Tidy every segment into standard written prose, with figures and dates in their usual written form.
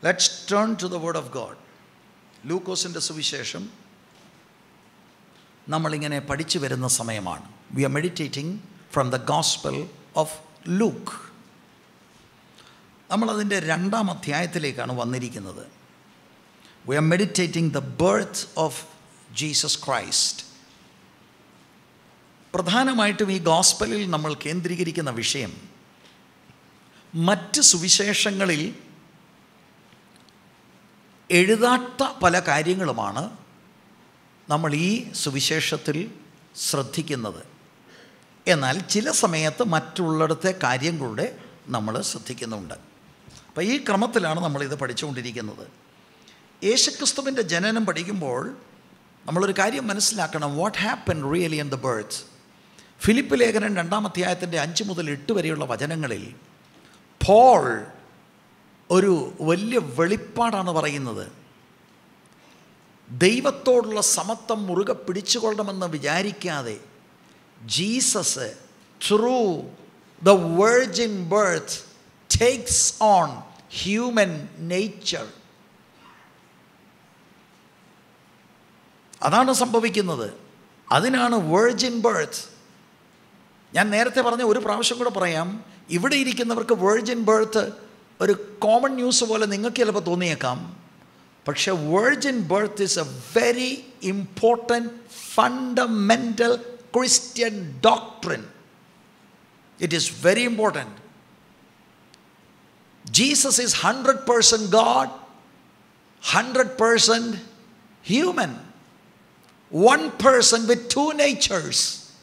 Let's turn to the word of God. ലൂക്കോസിൻ്റെ സുവിശേഷം നമ്മളിങ്ങനെ പഠിച്ചു വരുന്ന സമയമാണ്. We are meditating from the Gospel of Luke. നമ്മളതിൻ്റെ 2-ാം അധ്യായത്തിലേക്കാണ് വന്നിരിക്കുന്നത്. We are meditating the birth of Jesus Christ. പ്രധാനമായിട്ടും ഈ ഗോസ്പലിൽ നമ്മൾ കേന്ദ്രീകരിക്കുന്ന വിഷയം മറ്റ് സുവിശേഷങ്ങളിൽ എഴുതാത്ത പല കാര്യങ്ങളുമാണ് നമ്മൾ ഈ സുവിശേഷത്തിൽ ശ്രദ്ധിക്കുന്നത്. എന്നാൽ ചില സമയത്ത് മറ്റുള്ളിടത്തെ കാര്യങ്ങളുടെ നമ്മൾ ശ്രദ്ധിക്കുന്നുണ്ട്. അപ്പോൾ ഈ ക്രമത്തിലാണ് നമ്മളിത് പഠിച്ചുകൊണ്ടിരിക്കുന്നത്. യേശുക്രിസ്തുവിൻ്റെ ജനനം പഠിക്കുമ്പോൾ നമ്മളൊരു കാര്യം മനസ്സിലാക്കണം. What happen really in the birth. Philip ലേഖനം 2-ാം അധ്യായത്തിൻ്റെ 5 മുതൽ 8 വരെയുള്ള വചനങ്ങളിൽ പോൾ ഒരു വലിയ വെളിപ്പാടാണ് പറയുന്നത്. ദൈവത്തോടുള്ള സമത്വം മുറുകെ പിടിച്ചുകൊള്ളണമെന്ന് വിചാരിക്കാതെ Jesus through the virgin birth takes on human nature. അതാണ് സംഭവിക്കുന്നത്. അതിനാണ് വെർജിൻ ബർത്ത്. ഞാൻ നേരത്തെ പറഞ്ഞ ഒരു പ്രാവശ്യം കൂടെ പറയാം. ഇവിടെ ഇരിക്കുന്നവർക്ക് വെർജിൻ ബർത്ത് ഒരു കോമൺ ന്യൂസ് പോലെ നിങ്ങൾക്ക് ചിലപ്പോൾ തോന്നിയേക്കാം. പക്ഷേ virgin birth is a very important fundamental Christian doctrine. It is very important. Jesus is 100% God, 100% human. One person with 2 natures.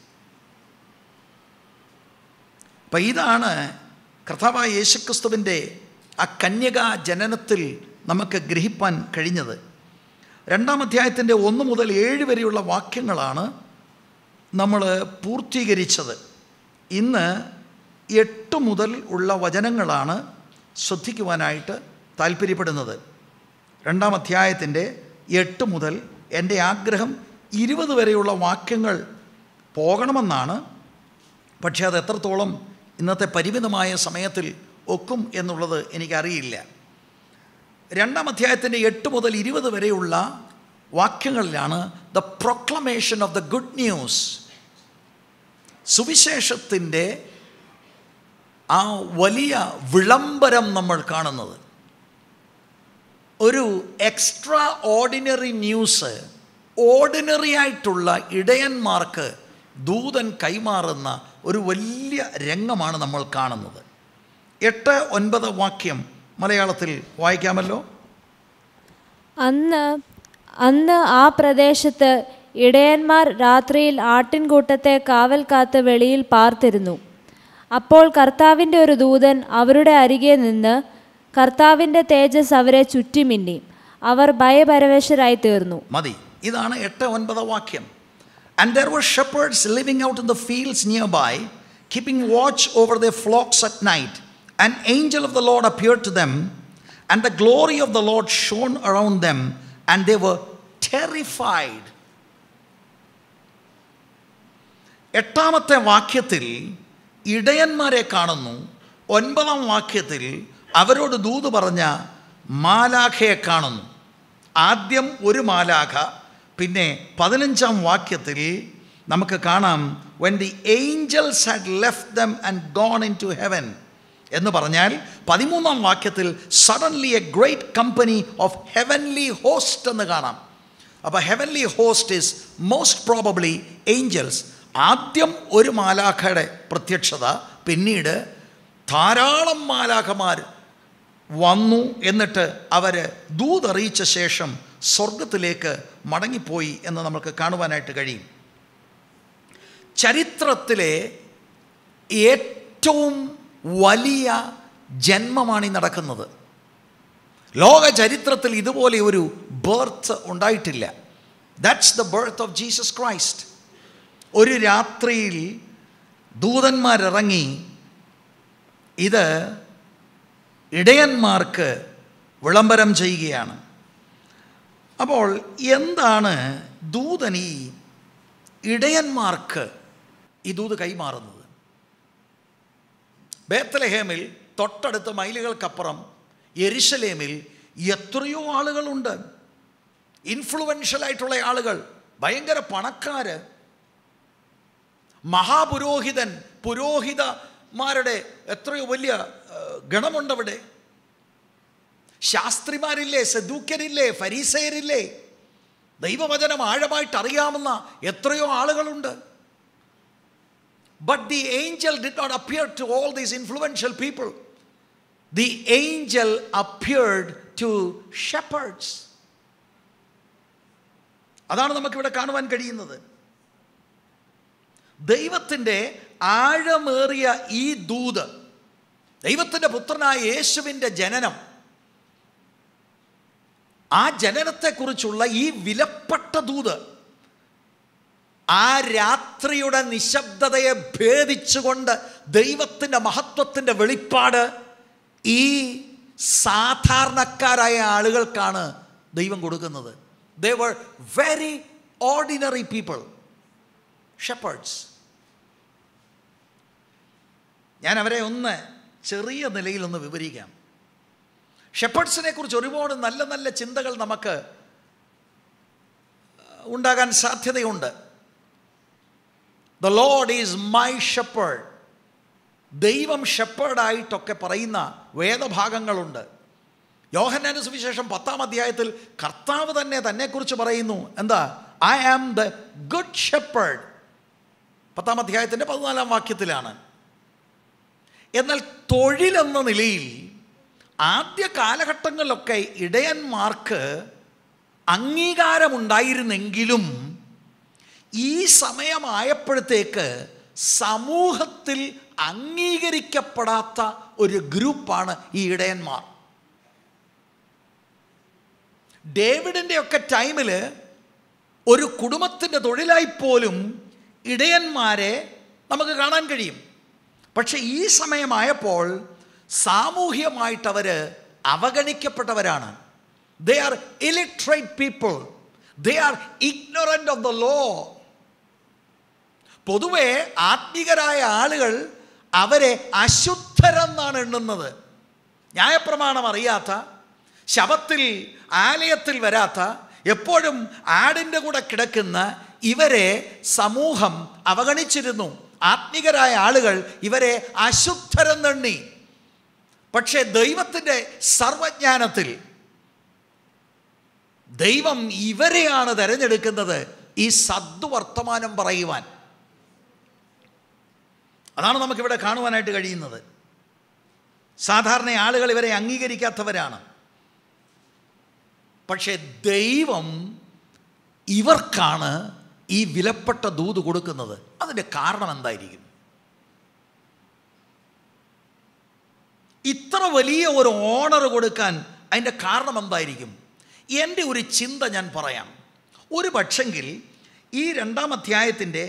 അപ്പം ഇതാണ് കർത്താവായ യേശുക്രിസ്തുവിൻ്റെ ആ കന്യകാ ജനനത്തിൽ നമുക്ക് ഗ്രഹിപ്പാൻ കഴിഞ്ഞത്. 2-ാം അധ്യായത്തിൻ്റെ 1 മുതൽ 7 വരെയുള്ള വാക്യങ്ങളാണ് നമ്മൾ പൂർത്തീകരിച്ചത്. ഇന്ന് 8 മുതൽ ഉള്ള വചനങ്ങളാണ് ശ്രദ്ധിക്കുവാനായിട്ട് താല്പര്യപ്പെടുന്നത്. 2-ാം അധ്യായത്തിൻ്റെ 8 മുതൽ എൻ്റെ ആഗ്രഹം 20 വരെയുള്ള വാക്യങ്ങൾ പോകണമെന്നാണ്. പക്ഷേ അത് എത്രത്തോളം ഇന്നത്തെ പരിമിതമായ സമയത്തിൽ ഒക്കും എന്നുള്ളത് എനിക്കറിയില്ല. 2-ാം അധ്യായത്തിൻ്റെ 8 മുതൽ 20 വരെയുള്ള വാക്യങ്ങളിലാണ് the proclamation of the good news. സുവിശേഷത്തിൻ്റെ ആ വലിയ വിളംബരം നമ്മൾ കാണുന്നത്. ഒരു എക്സ്ട്രാ ഓർഡിനറി ന്യൂസ് ഓർഡിനറി ആയിട്ടുള്ള ഇടയന്മാർക്ക് ദൂതൻ കൈമാറുന്ന ഒരു വലിയ രംഗമാണ് നമ്മൾ കാണുന്നത്. 8-9 വാക്യം മലയാളത്തിൽ വായിക്കാമല്ലോ. അന്ന് ആ പ്രദേശത്ത് ഇടയന്മാർ രാത്രിയിൽ ആട്ടിൻകൂട്ടത്തെ കാവൽ കാത്ത് വെളിയിൽ പാർത്തിരുന്നു. അപ്പോൾ കർത്താവിൻ്റെ ഒരു ദൂതൻ അവരുടെ അരികെ നിന്ന് കർത്താവിൻ്റെ തേജസ് അവരെ ചുറ്റിമിന്നി. അവർ ഭയപരവശരായി തീർന്നു. മതി. ഇതാണ് 8-9 വാക്യം. And there were shepherds living out in the fields nearby, keeping watch over their flocks at night. An angel of the Lord appeared to them, and the glory of the Lord shone around them, and they were terrified. 8-ാമത്തെ വാക്യത്തിൽ ഇടയന്മാരെ കാണുന്നു. 9-ാം വാക്യത്തിൽ അവരോട് ദൂത് പറഞ്ഞ മാലാഖയെ കാണുന്നു. ആദ്യം ഒരു മാലാഖ, പിന്നെ 15-ാം വാക്യത്തിൽ നമുക്ക് കാണാം when the angels had left them and gone into heaven എന്ന് പറഞ്ഞാൽ 13-ാം വാക്യത്തിൽ suddenly a great company of heavenly host എന്ന് കാണാം. അപ്പോൾ heavenly host is most probably angels. ആദ്യം ഒരു മാലാഖയുടെ പ്രത്യക്ഷത, പിന്നീട് ധാരാളം മാലാഖമാർ വന്നു. എന്നിട്ട് അവർ ദൂതറിയിച്ച ശേഷം സ്വർഗത്തിലേക്ക് മടങ്ങിപ്പോയി എന്ന് നമുക്ക് കാണുവാനായിട്ട് കഴിയും. ചരിത്രത്തിലെ ഏറ്റവും വലിയ ജന്മമാണ് ഈ നടക്കുന്നത്. ലോക ചരിത്രത്തിൽ ഇതുപോലെ ഒരു ബർത്ത് ഉണ്ടായിട്ടില്ല. That's the birth of Jesus Christ. ഒരു രാത്രിയിൽ ദൂതന്മാരിറങ്ങി ഇത് ഇടയന്മാർക്ക് വിളംബരം ചെയ്യുകയാണ്. അപ്പോൾ എന്താണ് ദൂതൻ ഈ ഇടയന്മാർക്ക് ഈ ദൂത് കൈമാറുന്നത്? ബേത്ലഹേമിൽ തൊട്ടടുത്ത മൈലുകൾക്കപ്പുറം യെരുശലേമിൽ എത്രയോ ആളുകളുണ്ട്, ഇൻഫ്ലുവൻഷ്യൽ ആയിട്ടുള്ള ആളുകൾ, ഭയങ്കര പണക്കാര്, മഹാപുരോഹിതൻ, പുരോഹിതന്മാരുടെ എത്രയോ വലിയ ഗണമുണ്ടവിടെ. ശാസ്ത്രിമാരില്ലേ, സദൂക്യരില്ലേ, ഫരീസയരില്ലേ, ദൈവവചനം ആഴമായിട്ട് അറിയാവുന്ന എത്രയോ ആളുകളുണ്ട്. But the angel did not appear to all these influential people. The angel appeared to shepherds. അതാണ് നമുക്കിവിടെ കാണുവാൻ കഴിയുന്നത്. ദൈവത്തിൻ്റെ ആഴമേറിയ ഈ ദൂത്, ദൈവത്തിൻ്റെ പുത്രനായ യേശുവിൻ്റെ ജനനം, ആ ജനനത്തെക്കുറിച്ചുള്ള ഈ വിലപ്പെട്ട ദൂത്, ആ രാത്രിയുടെ നിശബ്ദതയെ ഭേദിച്ചുകൊണ്ട് ദൈവത്തിൻ്റെ മഹത്വത്തിൻ്റെ വെളിപ്പാട് ഈ സാധാരണക്കാരായ ആളുകൾക്കാണ് ദൈവം കൊടുക്കുന്നത്. They were very ordinary people, shepherds. ഞാൻ അവരെ ഒന്ന് ചെറിയ നിലയിലൊന്ന് വിവരിക്കാം. ഷെപ്പേർഡ്സിനെ കുറിച്ച് ഒരുപാട് നല്ല നല്ല ചിന്തകൾ നമുക്ക് ഉണ്ടാകാൻ സാധ്യതയുണ്ട്. The Lord is my shepherd. ദൈവം ഷെപ്പേർഡായിട്ടൊക്കെ പറയുന്ന വേദഭാഗങ്ങളുണ്ട്. യോഹന്നാന്റെ സുവിശേഷം 10-ാം അധ്യായത്തിൽ കർത്താവ് തന്നെ തന്നെക്കുറിച്ച് പറയുന്നു. എന്താ? I am the good shepherd. 10-ാം അധ്യായത്തിൻ്റെ 14-ാം വാക്യത്തിലാണ്. എന്നാൽ തൊഴിലെന്ന നിലയിൽ ആദ്യ കാലഘട്ടങ്ങളിലൊക്കെ ഇടയന്മാർക്ക് അംഗീകാരമുണ്ടായിരുന്നെങ്കിലും ഈ സമയമായപ്പോഴത്തേക്ക് സമൂഹത്തിൽ അംഗീകരിക്കപ്പെടാത്ത ഒരു ഗ്രൂപ്പാണ് ഈ ഇടയന്മാർ. ഡേവിഡിൻ്റെ ഒക്കെ ടൈമിൽ ഒരു കുടുംബത്തിൻ്റെ തൊഴിലായി പോലും ഇടയന്മാരെ നമുക്ക് കാണാൻ കഴിയും. പക്ഷെ ഈ സമയമായപ്പോൾ സാമൂഹ്യമായിട്ടവർ അവഗണിക്കപ്പെട്ടവരാണ്. They are illiterate people. They are ignorant of the law. പൊതുവെ ആത്മീകരായ ആളുകൾ അവരെ അശുദ്ധരെന്നാണ് എണ്ണുന്നത്. ന്യായപ്രമാണം അറിയാത്ത, ശബത്തിൽ ആലയത്തിൽ വരാത്ത, എപ്പോഴും ആടിൻ്റെ കൂടെ കിടക്കുന്ന ഇവരെ സമൂഹം അവഗണിച്ചിരുന്നു. ആത്മീകരായ ആളുകൾ ഇവരെ അശുദ്ധരെന്നെണ്ണി. പക്ഷേ ദൈവത്തിൻ്റെ സർവജ്ഞാനത്തിൽ ദൈവം ഇവരെയാണ് തിരഞ്ഞെടുക്കുന്നത് ഈ സദ്വർത്തമാനം പറയുവാൻ. അതാണ് നമുക്കിവിടെ കാണുവാനായിട്ട് കഴിയുന്നത്. സാധാരണ ആളുകൾ ഇവരെ അംഗീകരിക്കാത്തവരാണ്. പക്ഷേ ദൈവം ഇവർക്കാണ് ഈ വിലപ്പെട്ട ദൂത് കൊടുക്കുന്നത്. അതിൻ്റെ കാരണം എന്തായിരിക്കും? ഇത്ര വലിയ ഒരു ഓണർ കൊടുക്കാൻ അതിൻ്റെ കാരണം എന്തായിരിക്കും? എൻ്റെ ഒരു ചിന്ത ഞാൻ പറയാം. ഒരു പക്ഷെങ്കിൽ ഈ 2-ാം അധ്യായത്തിൻ്റെ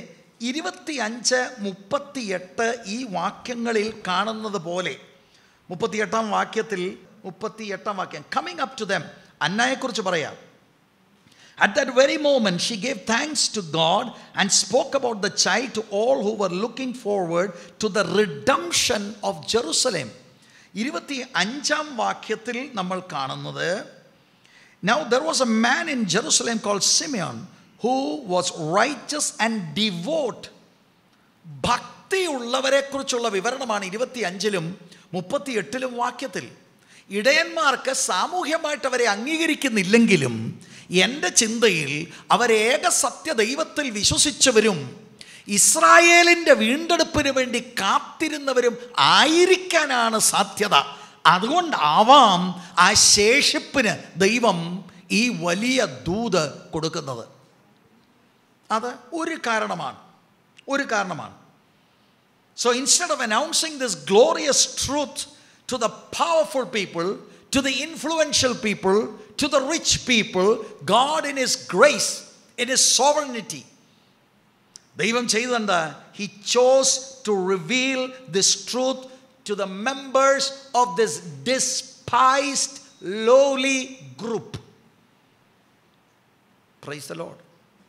25-38 ഈ വാക്യങ്ങളിൽ കാണുന്നത് പോലെ, 38-ാം വാക്യത്തിൽ 38-ാം വാക്യം, കമ്മിങ് അപ്പ് ടു ദം, അന്നയെക്കുറിച്ച് പറയാം. At that very moment she gave thanks to God and spoke about the child to all who were looking forward to the redemption of Jerusalem. 25-ാം വാക്യത്തിൽ നമ്മൾ കാണുന്നത്, Now there was a man in Jerusalem called Simeon who was righteous and devout. ഭക്തിയുള്ളവരെ കുറിച്ചുള്ള വിവരണമാണ് 25-ലും 38-ലും വാക്യത്തിൽ. ഇടയന്മാർക്ക് സാമൂഹ്യമായിട്ട് അവരെ അംഗീകരിക്കുന്നില്ലെങ്കിലും എൻ്റെ ചിന്തയിൽ അവരേക സത്യ ദൈവത്തിൽ വിശ്വസിച്ചവരും ഇസ്രായേലിൻ്റെ വീണ്ടെടുപ്പിന് വേണ്ടി കാത്തിരുന്നവരും ആയിരിക്കാനാണ് സാധ്യത. അതുകൊണ്ടാവാം ആ ശേഷിപ്പിന് ദൈവം ഈ വലിയ ദൂത് കൊടുക്കുന്നത്. അത് ഒരു കാരണമാണ്. So instead of announcing this glorious truth to the powerful people, to the influential people, to the rich people, God in His grace, in His sovereignty, ദൈവം ചെയ്തതെന്താ? He chose to reveal this truth to the members of this despised, lowly group. Praise the Lord.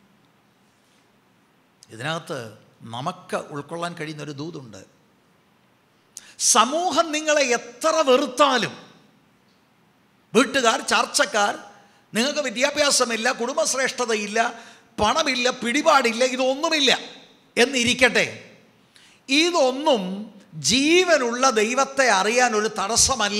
ഇതിനകത്ത് നമുക്ക് ഉൾക്കൊള്ളാൻ കഴിയുന്ന ഒരു ദൂതുണ്ട്. സമൂഹം നിങ്ങളെ എത്ര വെറുത്താലും, വീട്ടുകാർ, ചർച്ചക്കാർ, നിങ്ങൾക്ക് വിദ്യാഭ്യാസമില്ല, കുടുംബശ്രേഷ്ഠതയില്ല, പണമില്ല, പിടിപാടില്ല, ഇതൊന്നുമില്ല എന്നിരിക്കട്ടെ. ഇതൊന്നും ജീവനുള്ള ദൈവത്തെ അറിയാൻ ഒരു തടസ്സമല്ല.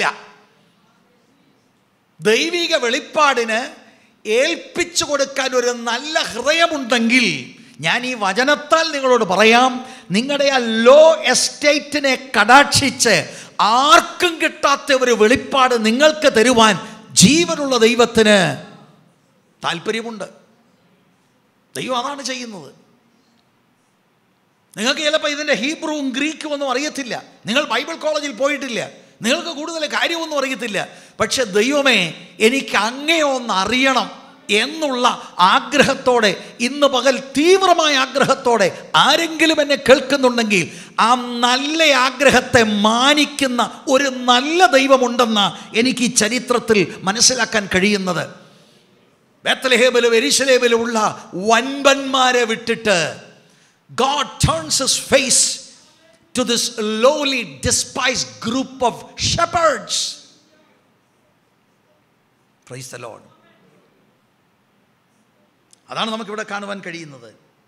ദൈവിക വെളിപ്പാടിന് ഏൽപ്പിച്ചു കൊടുക്കാൻ ഒരു നല്ല ഹൃദയമുണ്ടെങ്കിൽ, ഞാൻ ഈ വചനത്താൽ നിങ്ങളോട് പറയാം, നിങ്ങളുടെ ആ ലോ എസ്റ്റേറ്റിനെ കടാക്ഷിച്ച് ആർക്കും കിട്ടാത്ത ഒരു വെളിപ്പാട് നിങ്ങൾക്ക് തരുവാൻ ജീവനുള്ള ദൈവത്തിന് താല്പര്യമുണ്ട്. ദൈവം അതാണ് ചെയ്യുന്നത്. നിങ്ങൾക്ക് ചിലപ്പോൾ ഇതിൻ്റെ ഹീബ്രുവും ഗ്രീക്കും ഒന്നും അറിയത്തില്ല, നിങ്ങൾ ബൈബിൾ കോളേജിൽ പോയിട്ടില്ല, നിങ്ങൾക്ക് കൂടുതൽ കാര്യമൊന്നും അറിയത്തില്ല. പക്ഷെ ദൈവമേ, എനിക്ക് അങ്ങയെ ഒന്ന് അറിയണം എന്നുള്ള ആഗ്രഹത്തോടെ, ഇന്ന് പകൽ തീവ്രമായ ആഗ്രഹത്തോടെ ആരെങ്കിലും എന്നെ കേൾക്കുന്നുണ്ടെങ്കിൽ, ആ നല്ല ആഗ്രഹത്തെ മാനിക്കുന്ന ഒരു നല്ല ദൈവമുണ്ടെന്ന് എനിക്ക് ഈ ചരിത്രത്തിൽ മനസ്സിലാക്കാൻ കഴിയുന്നത്. ബethlehem-ലും യെരൂശലേമിലും ഉള്ള വൻപന്മാരെ വിട്ടിട്ട് God turns his face to this lowly, despised group of shepherds. Praise the Lord. അതാണ് നമുക്കിവിടെ കാണുവാൻ കഴിയുന്നത്.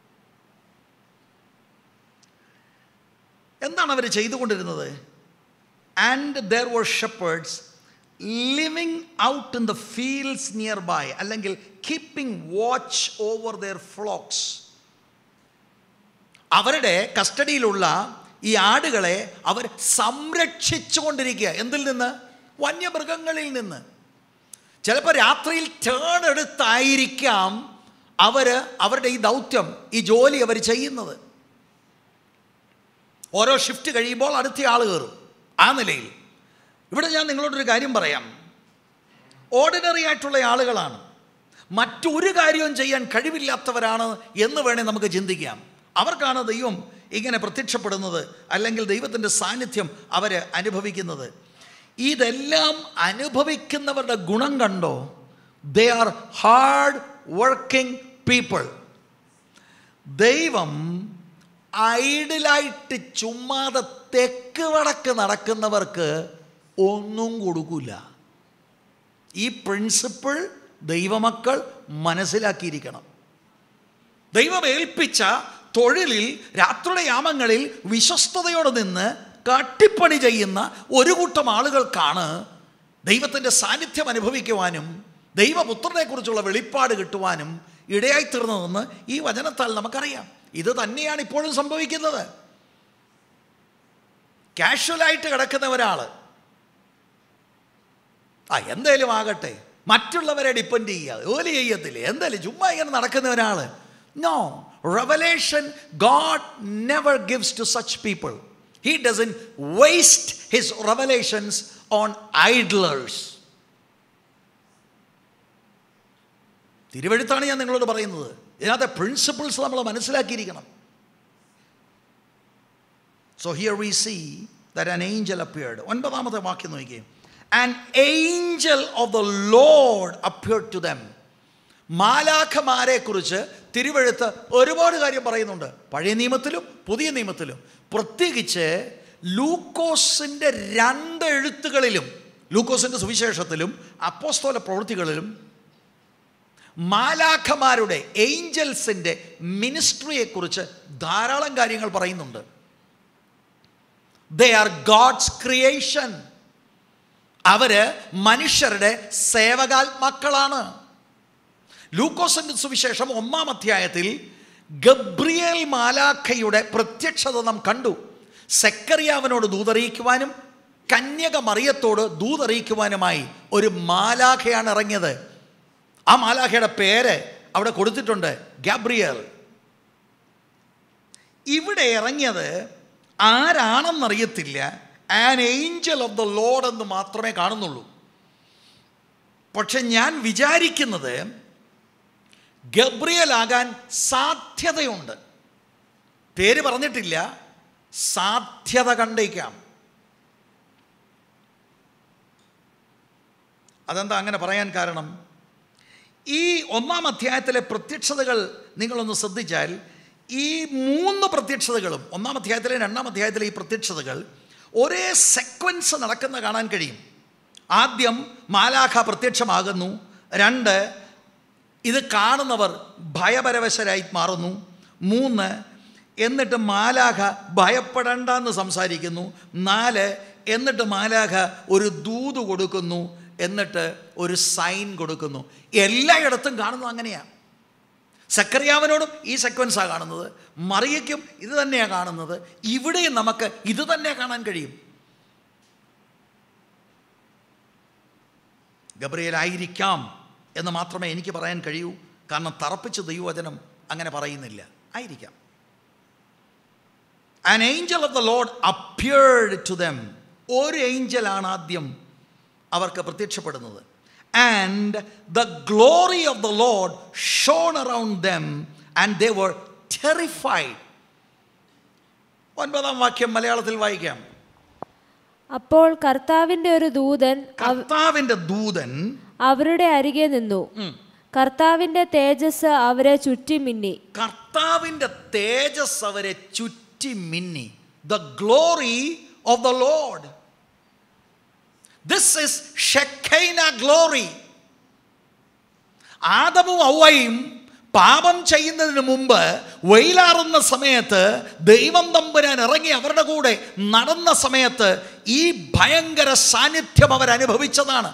എന്താണ് അവർ ചെയ്തുകൊണ്ടിരുന്നത്? And there were shepherds living out in the fields nearby, അല്ലെങ്കിൽ keeping watch over their flocks. അവരുടെ കസ്റ്റഡിയിലുള്ള ഈ ആടുകളെ അവർ സംരക്ഷിച്ചു കൊണ്ടിരിക്കുക. എന്തിൽ നിന്ന്? വന്യമൃഗങ്ങളിൽ നിന്ന്. ചിലപ്പോൾ രാത്രിയിൽ ടേൺ എടുത്തായിരിക്കാം അവരുടെ ഈ ദൗത്യം, ഈ ജോലി അവർ ചെയ്യുന്നത്. ഓരോ ഷിഫ്റ്റ് കഴിയുമ്പോൾ അടുത്ത ആൾ കയറും. ആ നിലയിൽ ഇവിടെ ഞാൻ നിങ്ങളോടൊരു കാര്യം പറയാം. ഓർഡിനറി ആയിട്ടുള്ള ആളുകളാണ്, മറ്റൊരു കാര്യവും ചെയ്യാൻ കഴിവില്ലാത്തവരാണ് എന്ന് വേണേൽ നമുക്ക് ചിന്തിക്കാം. അവർക്കാണ് ദൈവം ഇങ്ങനെ പ്രത്യക്ഷപ്പെടുന്നത്, അല്ലെങ്കിൽ ദൈവത്തിൻ്റെ സാന്നിധ്യം അവർ അനുഭവിക്കുന്നത്. ഇതെല്ലാം അനുഭവിക്കുന്നവരുടെ ഗുണം കണ്ടോ? They are hard working people. ദൈവം ഐഡിലായിട്ട് ചുമ്മാതെ തെക്ക് വടക്ക് നടക്കുന്നവർക്ക് ഒന്നും കൊടുക്കില്ല. ഈ പ്രിൻസിപ്പിൾ ദൈവമക്കൾ മനസ്സിലാക്കിയിരിക്കണം. ദൈവം ഏൽപ്പിച്ച തൊഴിലിൽ രാത്രിയുടെ യാമങ്ങളിൽ വിശ്വസ്തയോടെ നിന്ന് കട്ടിപ്പണി ചെയ്യുന്ന ഒരു കൂട്ടം ആളുകൾക്കാണ് ദൈവത്തിൻ്റെ സാന്നിധ്യം അനുഭവിക്കുവാനും ദൈവപുത്രനെക്കുറിച്ചുള്ള വെളിപ്പാട് കിട്ടുവാനും ഇടയായിത്തീർന്നതെന്ന് ഈ വചനത്താൽ നമുക്കറിയാം. ഇത് തന്നെയാണ് ഇപ്പോഴും സംഭവിക്കുന്നത്. കാഷ്വലായിട്ട് കിടക്കുന്ന ഒരാൾ, എന്തായാലും ആകട്ടെ, മറ്റുള്ളവരെ ഡിപ്പെൻഡ് ചെയ്യുക, ജോലി ചെയ്യത്തില്ലേ, എന്തായാലും ചുമ്മാ ഇങ്ങനെ നടക്കുന്ന ഒരാൾ. No, revelation God never gives to such people. He doesn't waste his revelations on idlers. തിരുവെഴുത്താണ് ഞാൻ നിങ്ങളോട് പറയുന്നത്. ഇതിനകത്തെ പ്രിൻസിപ്പിൾസ് നമ്മൾ മനസ്സിലാക്കിയിരിക്കണം. So here we see that an angel appeared. 9ാമത്തെ വാക്യം നോക്കിയേ. An angel of the Lord appeared to them. മാലാഖമാരെ കുറിച്ച് തിരുവെഴുത്ത് ഒരുപാട് കാര്യം പറയുന്നുണ്ട്, പഴയ നിയമത്തിലും പുതിയ നിയമത്തിലും. പ്രത്യേകിച്ച് ലൂക്കോസിൻ്റെ 2 എഴുത്തുകളിലും, ലൂക്കോസിൻ്റെ സുവിശേഷത്തിലും അപ്പോസ്തല പ്രവൃത്തികളിലും മാലാഖമാരുടെ, ഏഞ്ചൽസിൻ്റെ മിനിസ്ട്രിയെക്കുറിച്ച് ധാരാളം കാര്യങ്ങൾ പറയുന്നുണ്ട്. They are God's creation. അവര് മനുഷ്യരുടെ സേവകാത്മാക്കളാണ്. ലൂക്കോസിന്റെ സുവിശേഷം 1-ാം അധ്യായത്തിൽ ഗബ്രിയേൽ മാലാഖയുടെ പ്രത്യക്ഷത നാം കണ്ടു. സെക്കറിയാവിനോട് ദൂതറിയിക്കുവാനും കന്യക മറിയത്തോട് ദൂതറിയിക്കുവാനുമായി ഒരു മാലാഖയാണ് ഇറങ്ങിയത്. ആ മാലാഖയുടെ പേര് അവിടെ കൊടുത്തിട്ടുണ്ട്, ഗബ്രിയേൽ. ഇവിടെ ഇറങ്ങിയത് ആരാണെന്നറിയത്തില്ല, an angel of the Lord എന്ന് മാത്രമേ കാണുന്നുള്ളൂ. പക്ഷെ ഞാൻ വിചാരിക്കുന്നത് ഗബ്രിയേൽ ആകാൻ സാധ്യതയുണ്ട്. പേര് പറഞ്ഞിട്ടില്ല, സാധ്യത കണ്ടേക്കാം. അതെന്താ അങ്ങനെ പറയാൻ കാരണം? ഈ 1-ാം അധ്യായത്തിലെ പ്രത്യക്ഷതകൾ നിങ്ങളൊന്ന് ശ്രദ്ധിച്ചാൽ, ഈ 3 പ്രത്യക്ഷതകളും 1-ാം അധ്യായത്തിലെ 2-ാം അധ്യായത്തിലെ ഈ പ്രത്യക്ഷതകൾ ഒരേ സെക്വൻസ് നടക്കുന്ന കാണാൻ കഴിയും. ആദ്യം മാലാഖ പ്രത്യക്ഷമാകുന്നു. 2, ഇത് കാണുന്നവർ ഭയപരവശരായി മാറുന്നു. 3, എന്നിട്ട് മാലാഖ ഭയപ്പെടണ്ടെന്ന് സംസാരിക്കുന്നു. 4, എന്നിട്ട് മാലാഖ ഒരു ദൂത് കൊടുക്കുന്നു. എന്നിട്ട് ഒരു സൈൻ കൊടുക്കുന്നു. എല്ലായിടത്തും കാണുന്നത് അങ്ങനെയാണ്. സക്കറിയാവിനോടും ഈ സെക്വൻസാണ് കാണുന്നത്, മറിയയ്ക്കും ഇത് തന്നെയാണ് കാണുന്നത്, ഇവിടെയും നമുക്ക് ഇത് തന്നെ കാണാൻ കഴിയും. ഗബ്രിയേൽ ആയിരിക്കാം എന്ന് മാത്രമേ എനിക്ക് പറയാൻ കഴിയൂ. കാരണം തറപ്പിച്ച് ദൈവവചനം അങ്ങനെ പറയുന്നില്ല. ആയിരിക്കാം. An angel of the Lord appeared to them. ഒരു ഏഞ്ചലാണ് ആദ്യം അവർക്ക് പ്രത്യക്ഷപ്പെടുന്നത്. And the glory of the Lord shone around them and they were terrified. 9-ാം വാക്യം മലയാളത്തിൽ വായിക്കാം. അപ്പോൾ കർത്താവിന്റെ ഒരു ദൂതൻ അവരുടെ അരികെ നിന്നു. കർത്താവിന്റെ തേജസ് അവരെ ചുറ്റി മിന്നി. കർത്താവിന്റെ തേജസ് അവരെ ചുറ്റി മിന്നി. The glory of the Lord. This is Shekinah glory. ആദമും ഹവ്വയും പാപം ചെയ്യുന്നതിന് മുമ്പ് വെയിലാറുന്ന സമയത്ത് ദൈവം തമ്പുരാൻ ഇറങ്ങി അവരുടെ കൂടെ നടന്ന സമയത്ത് ഈ ഭയങ്കര സാന്നിധ്യം അവരനുഭവിച്ചതാണ്.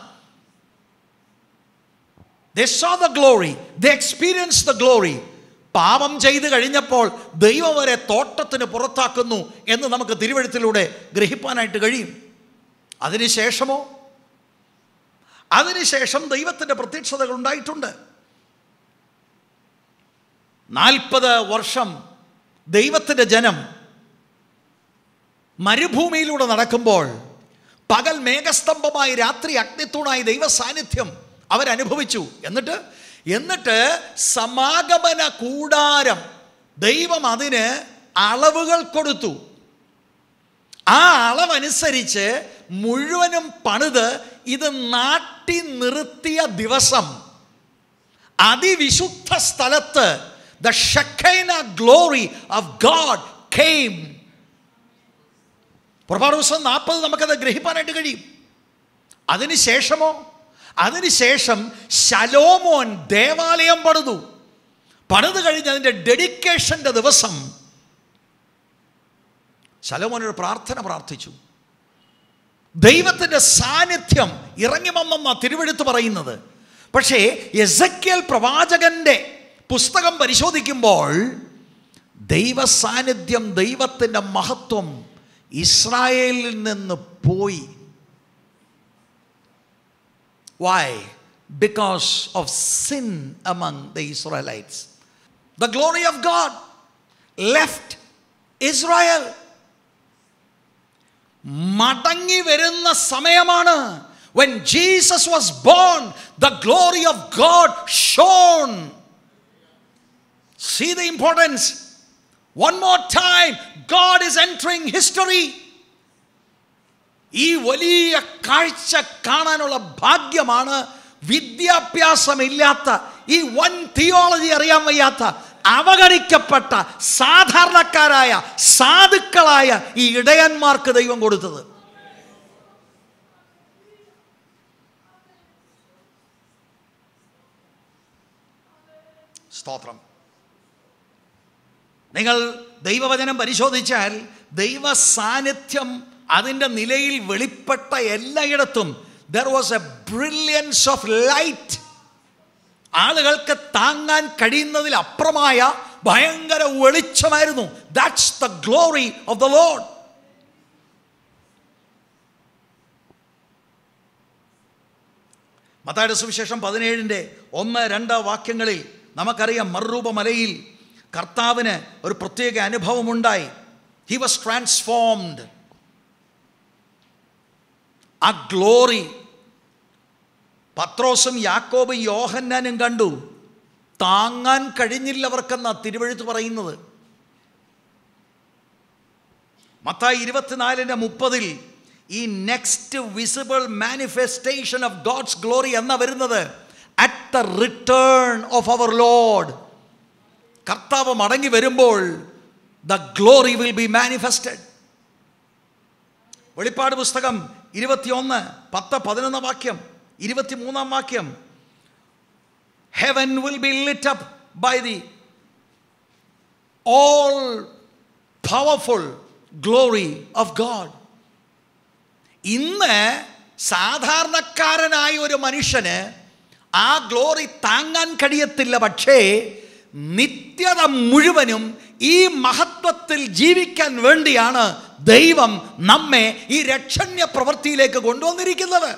They saw the glory. They experienced the glory. പാപം ചെയ്ത് കഴിഞ്ഞപ്പോൾ ദൈവം അവരെ തോട്ടത്തിന് പുറത്താക്കുന്നു എന്ന് നമുക്ക് തിരുവെഴുത്തിലൂടെ ഗ്രഹിപ്പാനായിട്ട് കഴിയും. അതിനുശേഷം ദൈവത്തിൻ്റെ പ്രത്യക്ഷതകൾ ഉണ്ടായിട്ടുണ്ട്. 40 വർഷം ദൈവത്തിൻ്റെ ജനം മരുഭൂമിയിലൂടെ നടക്കുമ്പോൾ പകൽ മേഘസ്തംഭമായി രാത്രി അഗ്നിത്തൂണായി ദൈവ സാന്നിധ്യം അവരനുഭവിച്ചു. എന്നിട്ട് സമാഗമന കൂടാരം ദൈവം അതിന് അളവുകൾ കൊടുത്തു. ആ അളവനുസരിച്ച് മുഴുവനും പണിത് ഇത് നാട്ടി നിർത്തിയ ദിവസം അതിവിശുദ്ധ സ്ഥലത്ത് the Shekinah glory of God came. പുറപ്പാട് ദിവസം 40 നമുക്കത് ഗ്രഹിപ്പാനായിട്ട് കഴിയും. അതിനുശേഷം ശലോമോൻ ദേവാലയം പണിത് കഴിഞ്ഞ് അതിൻ്റെ ഡെഡിക്കേഷൻ്റെ ദിവസം ശലോമോൻ ഒരു പ്രാർത്ഥന പ്രാർത്ഥിച്ചു. ദൈവത്തിൻ്റെ സാന്നിധ്യം ഇറങ്ങി വന്നെന്നാണ് തിരുവെഴുത്ത് പറയുന്നത്. പക്ഷേ എസെക്കിയേൽ പ്രവാചകന്റെ പുസ്തകം പരിശോധിക്കുമ്പോൾ ദൈവ സാന്നിധ്യം, ദൈവത്തിൻ്റെ മഹത്വം ഇസ്രായേലിൽ നിന്ന് പോയി. Why? Because of sin among the Israelites. The glory of God left Israel. മടങ്ങി വരുന്ന സമയമാണ്. When Jesus was born, the glory of God shone. See the importance. One more time, God is entering history. ഈ വലിയ കാഴ്ച കാണാനുള്ള ഭാഗ്യമാണ് വിദ്യാഭ്യാസമില്ലാത്ത, ഈ വൻ തിയോളജി അറിയാൻ വയ്യാത്ത, അവഗണിക്കപ്പെട്ട സാധാരണക്കാരായ സാധുക്കളായ ഈ ഇടയന്മാർക്ക് ദൈവം കൊടുത്തത്. സ്തോത്രം. നിങ്ങൾ ദൈവവചനം പരിശോധിച്ചാൽ ദൈവ സാന്നിധ്യം അതിൻ്റെ നിലയിൽ വെളിപ്പെട്ട എല്ലായിടത്തും there was a brilliance of light. ആളുകൾക്ക് താങ്ങാൻ കഴിയുന്നതിൽ അപ്പുറമായ ഭയങ്കര വെളിച്ചമായിരുന്നു. That's the glory of the Lord. മത്തായിയുടെ സുവിശേഷം 17:1-2 വാക്യങ്ങളിൽ നമുക്കറിയാം, മറുരൂപമലയിൽ കർത്താവിന് ഒരു പ്രത്യേക അനുഭവമുണ്ടായി. He was transformed. ആ ഗ്ലോറി പത്രോസും യാക്കോബും യോഹന്നാനും കണ്ടു. താങ്ങാൻ കഴിഞ്ഞില്ലവർക്കെന്നാ തിരുവെഴുത്ത് പറയുന്നത്. മത്തായി 24:30 ഈ next visible manifestation of God's glory എന്നാ വരുന്നത്. At the return of our Lord. കർത്താവ് മടങ്ങി വരുമ്പോൾ the glory will be manifested. വെളിപ്പാട് പുസ്തകം 21, 10, 11 വാക്യം, 23 വാക്യം. Heaven will be lit up by the all powerful glory of God. ഇന്ന് സാധാരണക്കാരനായ ഒരു മനുഷ്യന് ആ ഗ്ലോറി താങ്ങാൻ കഴിയത്തില്ല. പക്ഷേ നിത്യത മുഴുവനും ഈ മഹത്വത്തിൽ ജീവിക്കാൻ വേണ്ടിയാണ് ദൈവം നമ്മെ ഈ രക്ഷണ്യ പ്രവൃത്തിയിലേക്ക് കൊണ്ടുവന്നിരിക്കുന്നത്.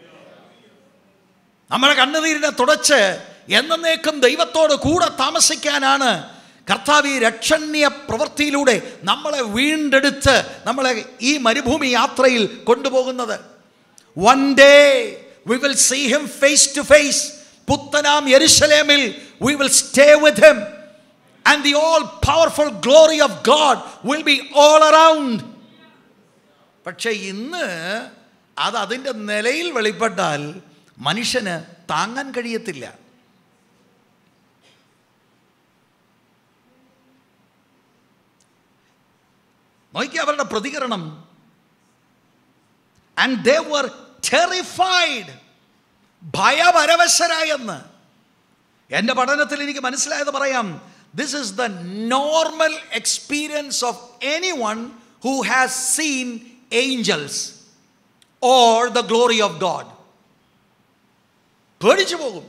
നമ്മളെ കണ്ണുനീരിനെ തുടച്ച് എന്നേക്കും ദൈവത്തോട് കൂടെ താമസിക്കാനാണ് കർത്താവ് ഈ രക്ഷണ്യ പ്രവൃത്തിയിലൂടെ നമ്മളെ വീണ്ടെടുത്ത് നമ്മളെ ഈ മരുഭൂമി യാത്രയിൽ കൊണ്ടുപോകുന്നത്. One day we will see him face to face. പുത്തനാം യെരുശലേമിൽ we will stay with him and the all powerful glory of God will be all around. പക്ഷേ ഇന്ന് അത് അതിൻ്റെ നിലയിൽ വെളിപ്പെട്ടാൽ മനുഷ്യന് താങ്ങാൻ കഴിയത്തില്ല. നോക്കി അവരുടെ പ്രതികരണം. And they were terrified. ഭയപരവശരായെന്ന് എൻ്റെ പഠനത്തിൽ എനിക്ക് മനസ്സിലായത് പറയാം. This is the normal experience of anyone who has seen angels or the glory of God. പേടിച്ചു പോകും.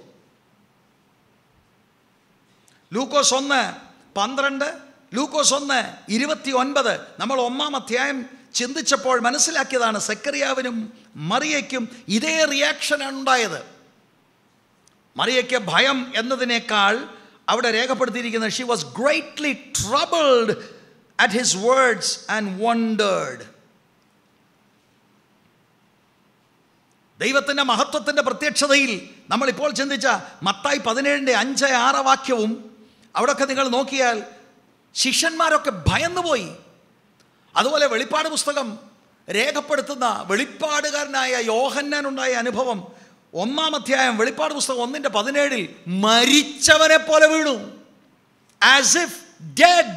ലൂക്കോസ് 1:12, ലൂക്കോസ് 1:29 നമ്മൾ 1-ാം അധ്യായം ചിന്തിച്ചപ്പോൾ മനസ്സിലാക്കിയതാണ്. സെക്കറിയാവിനും മറിയയ്ക്കും ഇതേ റിയാക്ഷനാണ് ഉണ്ടായത്. മറിയയ്ക്ക് ഭയം എന്നതിനേക്കാൾ അവിടെ രേഖപ്പെടുത്തിയിരിക്കുന്നത് she was greatly troubled at his words and wondered. ദൈവത്തിൻ്റെ മഹത്വത്തിൻ്റെ പ്രത്യക്ഷതയിൽ നമ്മളിപ്പോൾ ചിന്തിച്ച മത്തായി 17:5-6 വാക്യവും അവിടെയൊക്കെ നിങ്ങൾ നോക്കിയാൽ ശിഷ്യന്മാരൊക്കെ ഭയന്നുപോയി. അതുപോലെ വെളിപ്പാട് പുസ്തകം രേഖപ്പെടുത്തുന്ന വെളിപ്പാടുകാരനായ യോഹന്നാനുണ്ടായ അനുഭവം 1-ാം അധ്യായം വെളിപ്പാട് പുസ്തകം 1:17 മരിച്ചവനെ പോലെ വീണു. As if dead.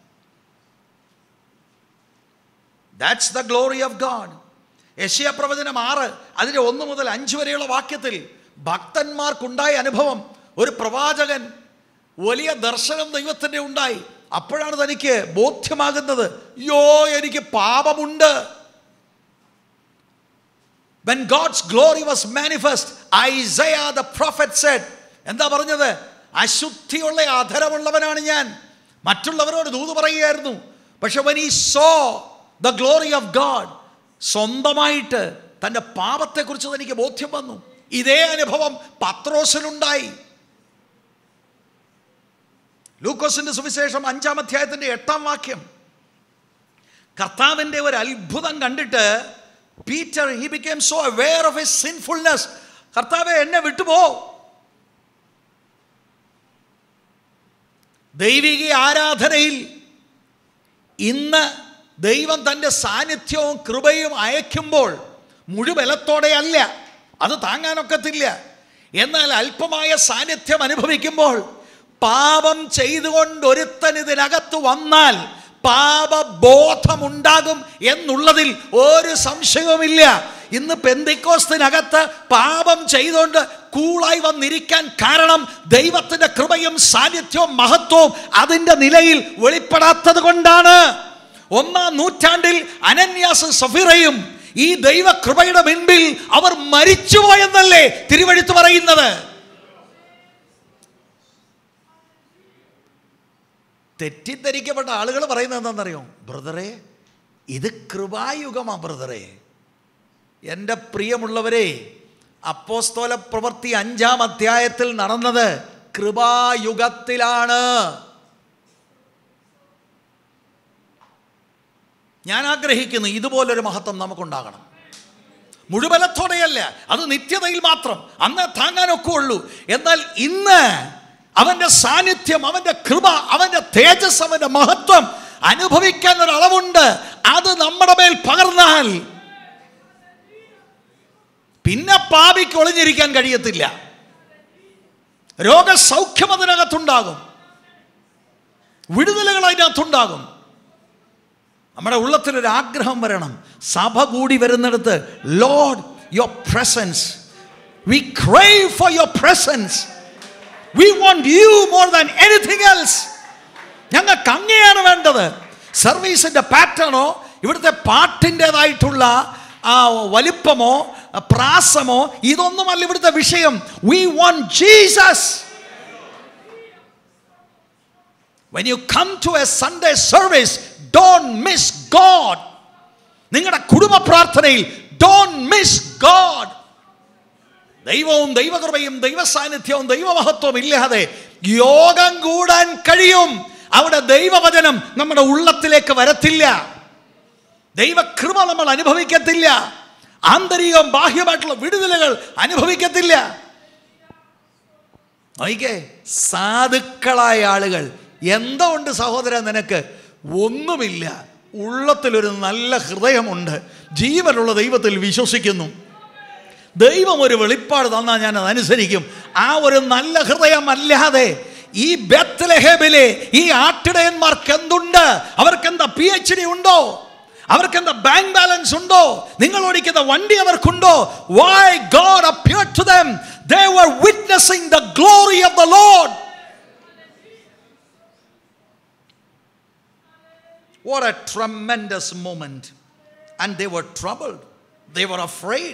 That's the glory of God. യെശയ്യാ പ്രവചനം 6 അതിൻ്റെ 1 മുതൽ 5 വരെയുള്ള വാക്യത്തിൽ ഭക്തന്മാർക്കുണ്ടായ അനുഭവം. ഒരു പ്രവാചകൻ വലിയ ദർശനം ദൈവത്തിൻ്റെ ഉണ്ടായി. അപ്പോഴാണ് തനിക്ക് ബോധ്യമാകുന്നത്, യോ എനിക്ക് പാപമുണ്ട്. When God's glory was manifest, Isaiah the prophet said, എന്താ പറഞ്ഞത്? അശുദ്ധിയുള്ള അധരമുള്ളവനാണ് ഞാൻ. മറ്റുള്ളവരോട് ദൂത് പറയുകയായിരുന്നു. പക്ഷെ when he saw the glory of God, സ്വന്തമായിട്ട് തൻ്റെ പാപത്തെക്കുറിച്ച് തനിക്ക് ബോധ്യം വന്നു. ഇതേ അനുഭവം പത്രോസിനുണ്ടായി. ലൂക്കോസിന്റെ സുവിശേഷം 5-ാം അധ്യായത്തിൻ്റെ 8-ാം വാക്യം, കർത്താവിൻ്റെ ഒരു അത്ഭുതം കണ്ടിട്ട് Peter he became so aware of his sinfulness. കർത്താവേ എന്നെ വിട്ടുപോ. ദൈവിക ആരാധനയിൽ ഇന്ന് ദൈവം തൻ്റെ സാന്നിധ്യവും കൃപയും അയക്കുമ്പോൾ മുഴുബലത്തോടെയല്ല, അത് താങ്ങാനൊക്കത്തില്ല. എന്നാൽ അല്പമായ സാന്നിധ്യം അനുഭവിക്കുമ്പോൾ പാപം ചെയ്തുകൊണ്ട് ഒരുത്തൻ ഇതിനകത്ത് വന്നാൽ പാപബോധമുണ്ടാകും എന്നുള്ളതിൽ ഒരു സംശയവുമില്ല. ഇന്ന് പെന്തിക്കോസ്തിനകത്ത് പാപം ചെയ്തുകൊണ്ട് കൂളായി വന്നിരിക്കാൻ കാരണം ദൈവത്തിൻ്റെ കൃപയും സാന്നിധ്യവും മഹത്വവും അതിൻ്റെ നിലയിൽ വെളിപ്പെടാത്തത് കൊണ്ടാണ്. 1-ാം നൂറ്റാണ്ടിൽ അനന്യാസും സഫീറയും ഈ ദൈവകൃപയുടെ മുൻപിൽ അവർ മരിച്ചുപോയെന്നല്ലേ തിരുവെഴുത്ത് പറയുന്നത്. തെറ്റിദ്ധരിക്കപ്പെട്ട ആളുകൾ പറയുന്നത് എന്താണെന്നറിയോ? ബ്രദറെ, ഇത് കൃപായുഗമാ ബ്രദറെ. എൻ്റെ പ്രിയമുള്ളവരെ, അപ്പോസ്തല പ്രവൃത്തി 5-ാം അധ്യായത്തിൽ നടന്നത് കൃപായുഗത്തിലാണ്. ഞാൻ ആഗ്രഹിക്കുന്നു ഇതുപോലൊരു മഹത്വം നമുക്കുണ്ടാകണം. മുഴുവലത്തോടെയല്ല, അത് നിത്യതയിൽ മാത്രം, അന്ന് താങ്ങാനൊക്കെ ഉള്ളൂ. എന്നാൽ ഇന്ന് അവൻ്റെ സാന്നിധ്യം, അവൻ്റെ കൃപ, അവൻ്റെ തേജസ്, അവൻ്റെ മഹത്വം അനുഭവിക്കാൻ ഒരളവുണ്ട്. അത് നമ്മുടെ മേൽ പകർന്നാൽ പിന്നെ പാപിക്ക് ഒളിഞ്ഞിരിക്കാൻ കഴിയത്തില്ല. രോഗസൗഖ്യം അതിനകത്തുണ്ടാകും, വിടുതലുകൾ അതിനകത്തുണ്ടാകും. നമ്മുടെ ഉള്ളത്തിലൊരു ആഗ്രഹം വരണം. സഭ കൂടി വരുന്നിടത്ത്, Lord your presence, we crave for your presence, we want you more than anything else. ഞങ്ങൾക്ക് അങ്ങനെയാണ് വേണ്ടത്. സർവീസിൻ്റെ പാറ്റേണോ ഇവിടുത്തെ പാട്ടിൻ്റെതായിട്ടുള്ള വലിപ്പമോ പ്രാസമോ ഇതൊന്നുമല്ല ഇവിടുത്തെ വിഷയം. We want Jesus. When you come to a Sunday service, don't miss God. നിങ്ങളുടെ കുടുംബ പ്രാർത്ഥനയിൽ don't miss God. ദൈവവും ദൈവകൃപയും ദൈവസാന്നിധ്യവും ദൈവമഹത്വവും ഇല്ലാതെ യോഗം കൂടാൻ കഴിയും. അവിടെ ദൈവവചനം നമ്മുടെ ഉള്ളത്തിലേക്ക് വരത്തില്ല. ദൈവകൃപ നമ്മൾ അനുഭവിക്കത്തില്ല. ആന്തരികവും ബാഹ്യമായിട്ടുള്ള വിടുതലുകൾ അനുഭവിക്കത്തില്ല. നോക്കിക്കേ, സാധുക്കളായ ആളുകൾ, എന്തുകൊണ്ട് സഹോദര നിനക്ക്? ഒന്നുമില്ല, ഉള്ളത്തിലൊരു നല്ല ഹൃദയമുണ്ട്, ജീവനുള്ള ദൈവത്തിൽ വിശ്വസിക്കുന്നു. ദൈവം ഒരു വെളിപ്പാട് തന്നാൽ ഞാൻ അതനുസരിക്കും. ആ ഒരു നല്ല ഹൃദയമല്ലാതെ ഈ ബെത്ലഹേമിലെ ഈ ആട്ടിടയന്മാർക്ക് എന്തുണ്ട്? അവർക്കെന്താ PhD ഉണ്ടോ? അവർക്കെന്താ ബാങ്ക് ബാലൻസ് ഉണ്ടോ? നിങ്ങൾ ഓടിക്കുന്ന വണ്ടി അവർക്കുണ്ടോ? Why God appeared to them? They were witnessing the glory of the Lord. What a tremendous moment. And they were troubled. They were afraid.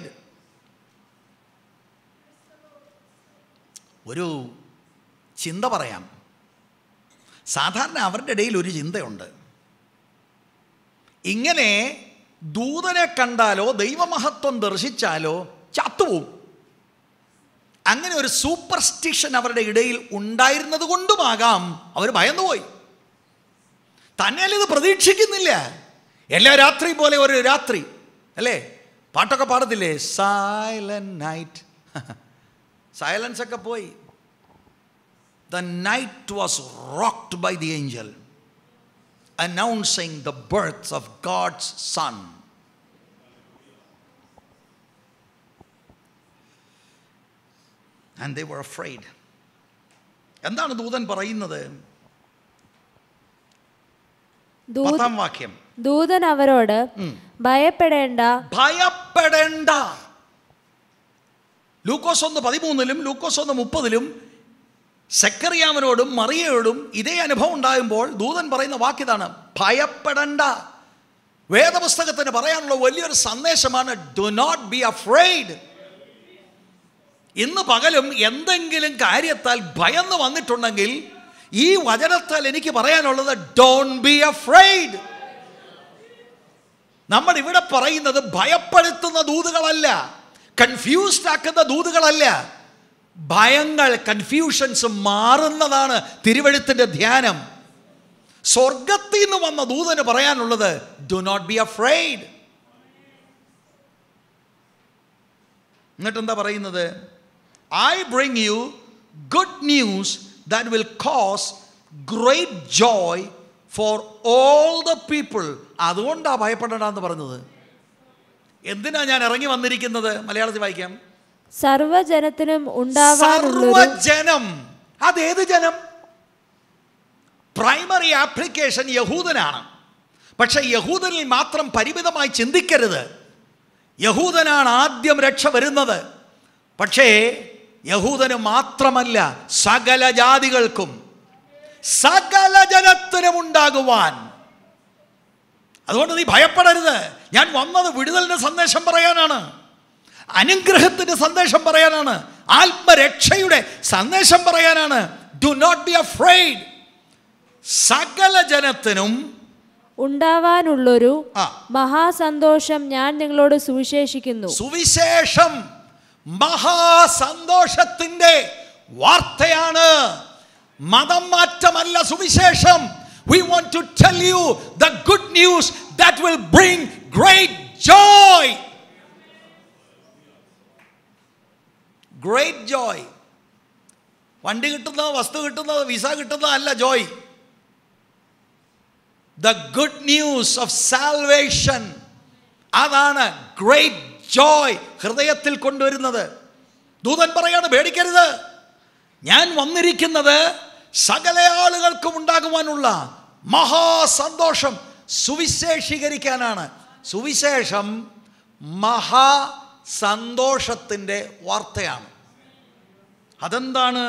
ഒരു ചിന്ത പറയാം. സാധാരണ അവരുടെ ഇടയിൽ ഒരു ചിന്തയുണ്ട്. ഇങ്ങനെ ദൂതനെ കണ്ടാലോ ദൈവമഹത്വം ദർശിച്ചാലോ ചത്തുപോകും. അങ്ങനെ ഒരു സൂപ്പർസ്റ്റിഷൻ അവരുടെ ഇടയിൽ ഉണ്ടായിരുന്നത് കൊണ്ടുമാകാം അവർ ഭയന്നുപോയി. തന്നെയല്ല ഇത് പ്രതീക്ഷിക്കുന്നില്ല. എല്ലാ രാത്രി പോലെ ഒരു രാത്രി അല്ലേ? പാട്ടൊക്കെ പാടത്തില്ലേ? Silent night. സൈലൻസ് ഒക്കെ പോയി. The night was rocked by the angel announcing the birth of God's Son. And they were afraid. എന്താണ് ദൂതൻ പറയുന്നത്? 10-ാം വാക്യം. ദൂതൻ അവരോട് ഭയപ്പെടേണ്ട. ലൂക്കോസ് 1:13 ലൂക്കോസ് 1:30 സെക്കറിയാവിനോടും മറിയയോടും ഇതേ അനുഭവം ഉണ്ടാകുമ്പോൾ ദൂതൻ പറയുന്ന വാക്കിതാണ്, ഭയപ്പെടേണ്ട. വേദപുസ്തകത്തിന് പറയാനുള്ള വലിയൊരു സന്ദേശമാണ്, ഡു നോട്ട് ബി അഫ്രെയ്ഡ്. ഇന്ന് പകലും എന്തെങ്കിലും കാര്യത്താൽ ഭയന്ന് വന്നിട്ടുണ്ടെങ്കിൽ ഈ വചനത്താൽ എനിക്ക് പറയാനുള്ളത്, ഡോണ്ട് ബി അഫ്രെയ്ഡ്. നമ്മൾ ഇവിടെ പറയുന്നത് ഭയപ്പെടുത്തുന്ന ദൂതുകളല്ല, കൺഫ്യൂസ്ഡ് ആക്കുന്ന ദൂതുകളല്ല. ഭയങ്ങൾ, കൺഫ്യൂഷൻസ് മാറുന്നതാണ് തിരുവെഴുത്തിൻ്റെ ധ്യാനം. സ്വർഗത്തിൽ നിന്ന് വന്ന ദൂതന് പറയാനുള്ളത്, ഡു നോട്ട് ബി അഫ്രെയ്ഡ്. എന്നിട്ട് എന്താ പറയുന്നത്? I bring you good news that will cause great joy for all the people. അതുകൊണ്ടാണ് ഭയപ്പെടേണ്ടെന്ന് പറഞ്ഞത്. എന്തിനാ ഞാൻ ഇറങ്ങി വന്നിരിക്കുന്നത്? മലയാളത്തിൽ വായിക്കാം. സർവ്വജനത്തിനും ഉണ്ടാവാനുള്ളൊരു. സർവ്വജനം. അതേത് ജനം? പ്രൈമറി ആപ്ലിക്കേഷൻ യഹൂദനാണ്. പക്ഷെ യഹൂദനിൽ മാത്രം പരിമിതമായി ചിന്തിക്കരുത്. യഹൂദനാണ് ആദ്യം രക്ഷ വരുന്നത്. പക്ഷേ യഹൂദന് മാത്രമല്ല, സകല ജാതികൾക്കും സകല ജനത്തിനും ഉണ്ടാകുവാൻ. അതുകൊണ്ട് നീ ഭയപ്പെടരുത്. ഞാൻ വന്നത് വിടുതലിന്റെ സന്ദേശം പറയാനാണ്, അനുഗ്രഹത്തിന്റെ സന്ദേശം പറയാനാണ്, ആത്മരക്ഷയുടെ സന്ദേശം പറയാനാണ്. Do not be afraid. സകല ജനത്തിനും ഉണ്ടാവാനുള്ളൊരു മഹാസന്തോഷം ഞാൻ നിങ്ങളോട് സുവിശേഷിക്കുന്നു. സുവിശേഷം മഹാസന്തോഷത്തിന്റെ വാർത്തയാണ്. മതം മാറ്റമല്ല സുവിശേഷം. We want to tell you the good news that will bring great joy. Great joy. വണ്ടി കിട്ടുന്നത്, വസ്തു കിട്ടുന്നത്, വിസ കിട്ടുന്നത് അല്ല Joy. The good news of salvation. അതാണ് great joy ഹൃദയത്തിൽ കൊണ്ടുവരുന്നത്. ദൂതൻ പറയാണ്, പേടിക്കരുത്. ഞാൻ വന്നിരിക്കുന്നത് സകല ആളുകൾക്കും ഉണ്ടാകുവാനുള്ള മഹാസന്തോഷം. സുവിശേഷീകരിക്കാനാണ്. സുവിശേഷം മഹാ സന്തോഷത്തിൻ്റെ വാർത്തയാണ്. അതെന്താണ്?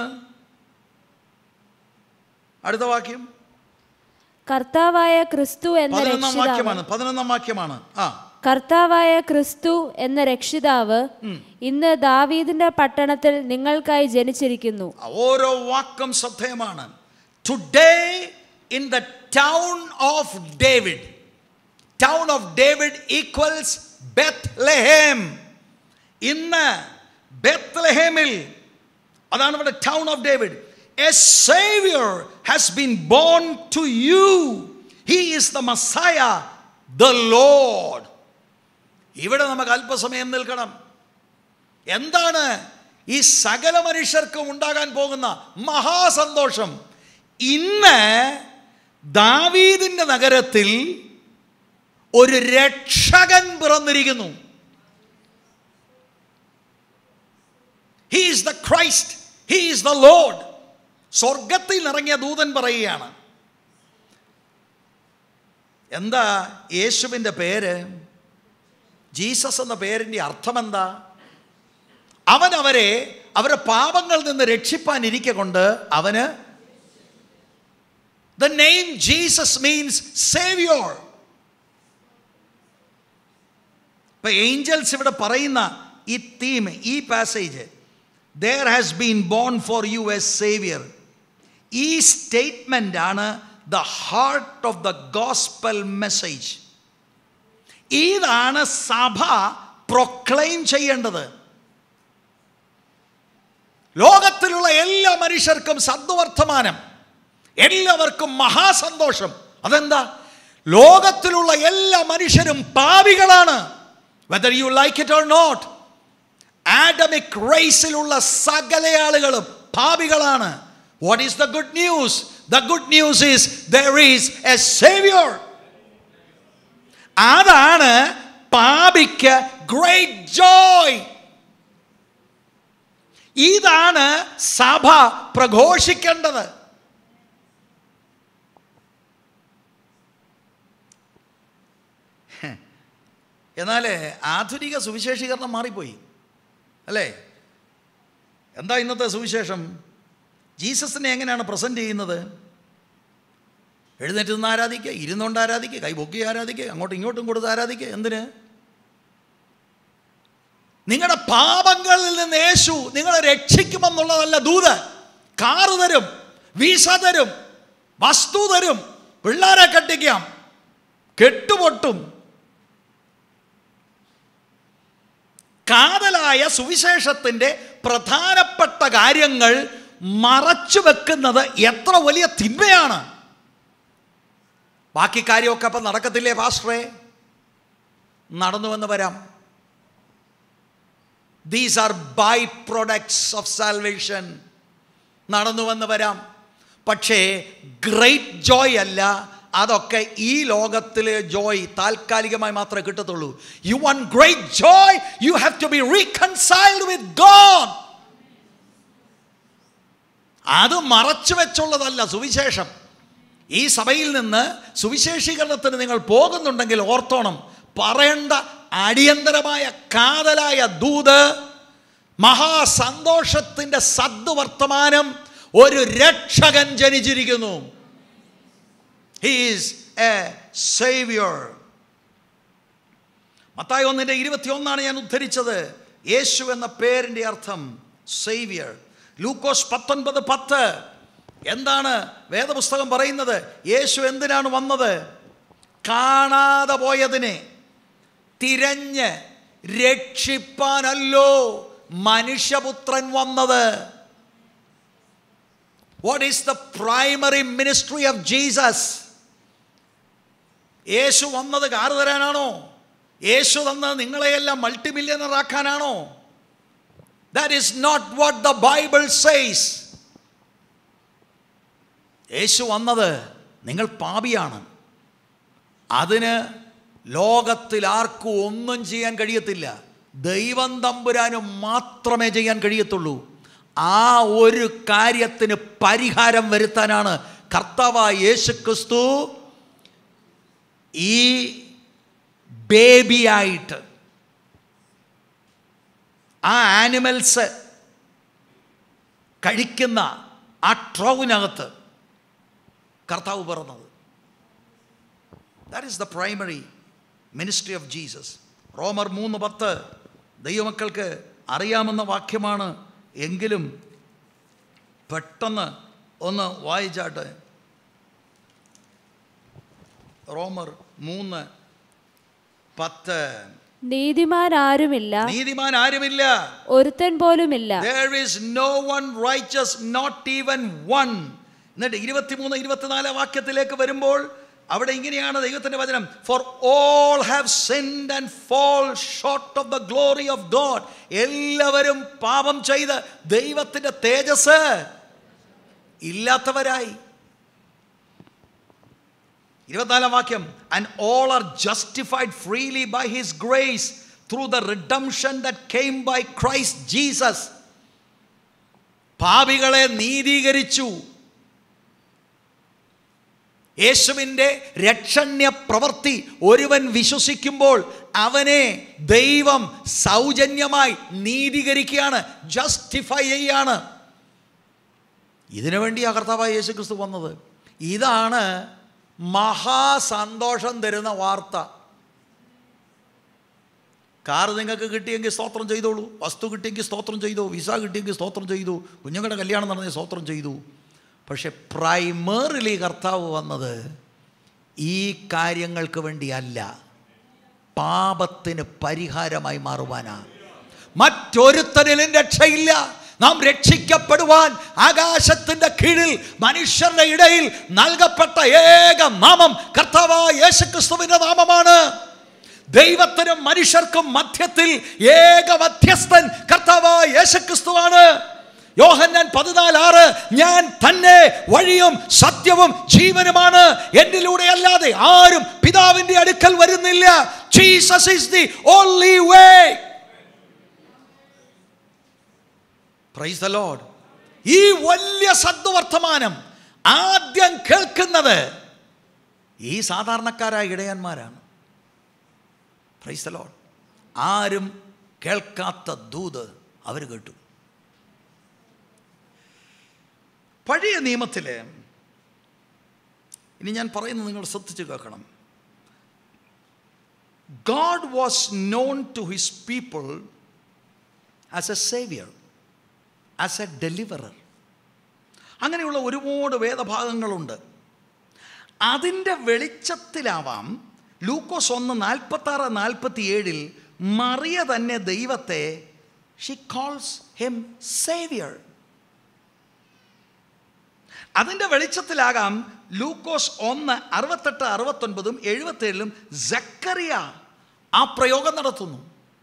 അടുത്ത വാക്യം കർത്താവായ ക്രിസ്തു എന്ന 11 വാക്യമാണ്. കർത്താവായ ക്രിസ്തു എന്ന രക്ഷിതാവ് ഇന്ന് ദാവീദിന്റെ പട്ടണത്തിൽ നിങ്ങൾക്കായി ജനിച്ചിരിക്കുന്നു. ഓരോ വാക്കും ശ്രദ്ധേയമാണ്. Today in the town of David. Town of David equals Bethlehem. ഇന്ന് ബെത്ലഹേമിൽ, അതാണ് ഇവിടെ town of David. A Savior has been born to you. He is the Messiah, the Lord. ഇവിടെ നമുക്ക് അല്പസമയം നിൽക്കണം. എന്താണ് ഈ സകല മനുഷ്യർക്കും ഉണ്ടാകാൻ പോകുന്ന മഹാസന്തോഷം? ഇന്ന് ദാവീദിന്റെ നഗരത്തിൽ ഒരു രക്ഷകൻ പിറന്നിരിക്കുന്നു. He is the Christ. He is the Lord. സ്വർഗത്തിൽ ഇറങ്ങിയ ദൂതൻ പറയുകയാണ്. എന്താ യേശുവിൻ്റെ പേര്? ജീസസ് എന്ന പേരിൻ്റെ അർത്ഥം എന്താ? അവൻ അവരുടെ പാപങ്ങളിൽ നിന്ന് രക്ഷിപ്പാനിരിക്കെ കൊണ്ട് അവന് the name Jesus means Savior. ഇപ്പൊ ഏഞ്ചൽസ് ഇവിടെ പറയുന്ന ഈ തീം, ഈ passage, there has been born for you a Savior. ഈ സ്റ്റേറ്റ്മെൻ്റ് ആണ് the heart of the gospel message. ഇതാണ് സഭ പ്രൊക്ലെയിം ചെയ്യേണ്ടത്. ലോകത്തിലുള്ള എല്ലാ മനുഷ്യർക്കും സദ്വർത്തമാനം, എല്ലാവർക്കും മഹാസന്തോഷം. അതെന്താ? ലോകത്തിലുള്ള എല്ലാ മനുഷ്യരും പാപികളാണ്. whether you like it or not. Adamic race സകല ആളുകളും പാപികളാണ്. What is the good news? The good news is there is a Savior. അതാണ് പാപിക്ക് great joy. ഇതാണ് സഭ പ്രഘോഷിക്കേണ്ടത്. എന്നാൽ ആധുനിക സുവിശേഷീകരണം മാറിപ്പോയി അല്ലേ? എന്താ ഇന്നത്തെ സുവിശേഷം? ജീസസിനെ എങ്ങനെയാണ് പ്രസൻറ്റ് ചെയ്യുന്നത്? എഴുന്നേറ്റ് നിന്ന് ആരാധിക്കുക, ഇരുന്നുകൊണ്ട് ആരാധിക്കുക, കൈ പൊക്കി ആരാധിക്കുക, അങ്ങോട്ടും ഇങ്ങോട്ടും കൊടുത്ത് ആരാധിക്കുക. എന്തിന്? നിങ്ങളുടെ പാപങ്ങളിൽ നിന്ന് യേശു നിങ്ങളെ രക്ഷിക്കുമെന്നുള്ളതല്ല ദൂത്. കാറ് തരും, വീസ തരും, വസ്തു തരും, പിള്ളേരെ കെട്ടിക്കാം, കെട്ടുപൊട്ടും. കാതലായ സുവിശേഷത്തിൻ്റെ പ്രധാനപ്പെട്ട കാര്യങ്ങൾ മറച്ചു വെക്കുന്നത് എത്ര വലിയ തിന്മയാണ്. ബാക്കി കാര്യമൊക്കെ അപ്പം നടക്കത്തില്ലേ പാസ്റ്ററേ? നടന്നുവെന്ന് വരാം. These are by products of salvation. നടന്നുവെന്ന് വരാം. പക്ഷേ ഗ്രേറ്റ് ജോയ് അല്ല. അതൊക്കെ ഈ ലോകത്തിലെ ജോയ് താൽക്കാലികമായി മാത്രമേ കിട്ടത്തുള്ളൂ. You want great joy, you have to be reconciled with God. അത് മറച്ചു വെച്ചുള്ളതല്ല സുവിശേഷം. ഈ സഭയിൽ നിന്ന് സുവിശേഷീകരണത്തിന് നിങ്ങൾ പോകുന്നുണ്ടെങ്കിൽ ഓർത്തോണം, പറയേണ്ട അടിയന്തരമായ കാതലായ ദൂത്, മഹാസന്തോഷത്തിൻ്റെ സദ്വർത്തമാനം, ഒരു രക്ഷകൻ ജനിച്ചിരിക്കുന്നു. He is a Savior. Mathai 1:21 ഞാൻ ഉദ്ധരിച്ചത്. യേശു എന്ന പേരിൻ്റെ അർത്ഥം സേവിയർ. ലൂക്കോസ് 19:10 എന്താണ് വേദപുസ്തകം പറയുന്നത്? യേശു എന്തിനാണ് വന്നത്? കാണാതെ പോയതിനെ തിരഞ്ഞ് രക്ഷിപ്പാനല്ലോ മനുഷ്യപുത്രൻ വന്നത്. What is the primary ministry of Jesus? യേശു വന്നത് കാറ് തരാനാണോ? യേശു തന്നത് നിങ്ങളെയെല്ലാം മൾട്ടി മില്യണർ ആക്കാനാണോ? That is not what the Bible says. യേശു വന്നത് നിങ്ങൾ പാപിയാണ്, അതിന് ലോകത്തിൽ ആർക്കും ഒന്നും ചെയ്യാൻ കഴിയത്തില്ല, ദൈവം തമ്പുരാനും മാത്രമേ ചെയ്യാൻ കഴിയത്തുള്ളൂ. ആ ഒരു കാര്യത്തിന് പരിഹാരം വരുത്താനാണ് കർത്താവായ യേശു ക്രിസ്തു ഈ ബേബിയായിട്ട് ആ ആനിമൽസ് കഴിക്കുന്ന ആ ട്രോവിനകത്ത് കർത്താവ് പിറന്നത്. That is the primary ministry of Jesus. Romar 3:10 ദൈവമക്കൾക്ക് അറിയാമെന്ന വാക്യമാണ്, എങ്കിലും പെട്ടെന്ന് ഒന്ന് വായിച്ചാട്ടെ. റോമർ 3:10. നീതിമാൻ ആരുമില്ല, ഒരുത്തൻ പോലുമില്ല. There is no one righteous, not even one. എന്നിട്ട് 23-24 വാക്യത്തിലേക്ക് വരുമ്പോൾ അവിടെ ഇങ്ങനെയാണ് ദൈവത്തിന്റെ വചനം. For all have sinned and fall short of the glory of God. എല്ലാവരും പാപം ചെയ്ത് ദൈവത്തിന്റെ തേജസ് ഇല്ലാത്തവരായി. 24 വാക്യം. And all are justified freely by his grace through the redemption that came by Christ Jesus. പാപികളെ നീതീകരിച്ചു. യേശുവിൻ്റെ രക്ഷണ്യ പ്രവൃത്തി ഒരുവൻ വിശ്വസിക്കുമ്പോൾ അവനെ ദൈവം സൗജന്യമായി നീതീകരിക്കുകയാണ്, ജസ്റ്റിഫൈ ചെയ്യാണ്. ഇതിനു വേണ്ടിയാണ് കർത്താവായ യേശു ക്രിസ്തു വന്നത്. ഇതാണ് മഹാസന്തോഷം തരുന്ന വാർത്ത. കാർ നിങ്ങൾക്ക് കിട്ടിയെങ്കിൽ സ്തോത്രം ചെയ്തോളൂ, വസ്തു കിട്ടിയെങ്കിൽ സ്തോത്രം ചെയ്തു, വിസ കിട്ടിയെങ്കിൽ സ്തോത്രം ചെയ്തു, കുഞ്ഞുങ്ങളുടെ കല്യാണം നടന്നെങ്കിൽ സ്തോത്രം ചെയ്തു. പക്ഷെ പ്രൈമറിലി കർത്താവ് വന്നത് ഈ കാര്യങ്ങൾക്ക് വേണ്ടിയല്ല, പാപത്തിന് പരിഹാരമായി മാറുവാനാണ്. മറ്റൊരുത്തനിലും രക്ഷയില്ല. നാം രക്ഷിക്കപ്പെടുവാൻ ആകാശത്തിന്റെ കീഴിൽ മനുഷ്യരുടെ ഇടയിൽ നൽകപ്പെട്ട ഏക നാമം കർത്താവായ യേശുക്രിസ്തുവിന്റെ നാമമാണ്. ദൈവത്തിനും മനുഷ്യർക്കും മധ്യത്തിൽ ഏക മധ്യസ്ഥൻ കർത്താവായ യേശുക്രിസ്തുവാണ്. യോഹന്നാൻ 14:6 ഞാൻ തന്നെ വഴിയും സത്യവും ജീവനുമാണ്, എന്നിലൂടെ അല്ലാതെ ആരും പിതാവിന്റെ അടുക്കൽ വരുന്നില്ല. Jesus is the only way. Praise the Lord. ഈ വലിയ സദ്വർത്തമാനം ആദ്യം കേൾക്കുന്നത് ഈ സാധാരണക്കാരായ ഇടയന്മാരാണ്. Price the Lord. ആരും കേൾക്കാത്ത ദൂത് അവർ കേട്ടു. പഴയ നിയമത്തിൽ, ഇനി ഞാൻ പറയുന്നത് നിങ്ങൾ ശ്രദ്ധിച്ച് കേൾക്കണം. God was known to his people as a savior, as a deliverer. അങ്ങനെയുള്ള ഒരുപാട് വേദഭാഗങ്ങളുണ്ട്. അതിൻ്റെ വെളിച്ചത്തിലാവാം ലൂക്കോസ് 1:46-47 മറിയ തന്നെ ദൈവത്തെ she calls him savior. അതിൻ്റെ വെളിച്ചത്തിലാകാം ലൂക്കോസ് 1:68-69-77 സക്കറിയ ആ പ്രയോഗം നടത്തുന്നു.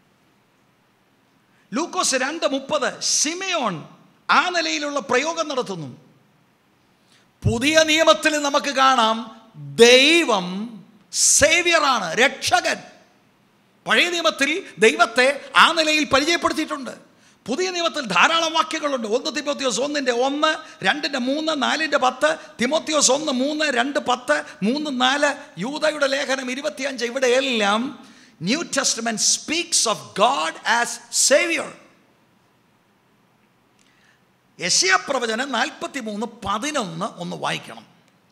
ലൂക്കോസ് 2:30 ശിമയോൻ ആ നിലയിലുള്ള പ്രയോഗം നടത്തുന്നു. പുതിയ നിയമത്തിൽ നമുക്ക് കാണാം ദൈവം സേവിയറാണ്, രക്ഷകൻ. പഴയ നിയമത്തിൽ ദൈവത്തെ ആ നിലയിൽ പരിചയപ്പെടുത്തിയിട്ടുണ്ട്. പുതിയ നിയമത്തിൽ ധാരാളം വാക്യങ്ങളുണ്ട്. 1 തിമോത്തിയോസ് 1:1, 2:3, 4:10, തിമോത്തിയോസ് 1:3, 2:10, 3:4, യൂദയുടെ ലേഖനം 25. ഇവിടെയെല്ലാം New Testament speaks of God as saviour. Yeshaya പ്രവചനം 43:11 ഒന്ന് വായിക്കണം.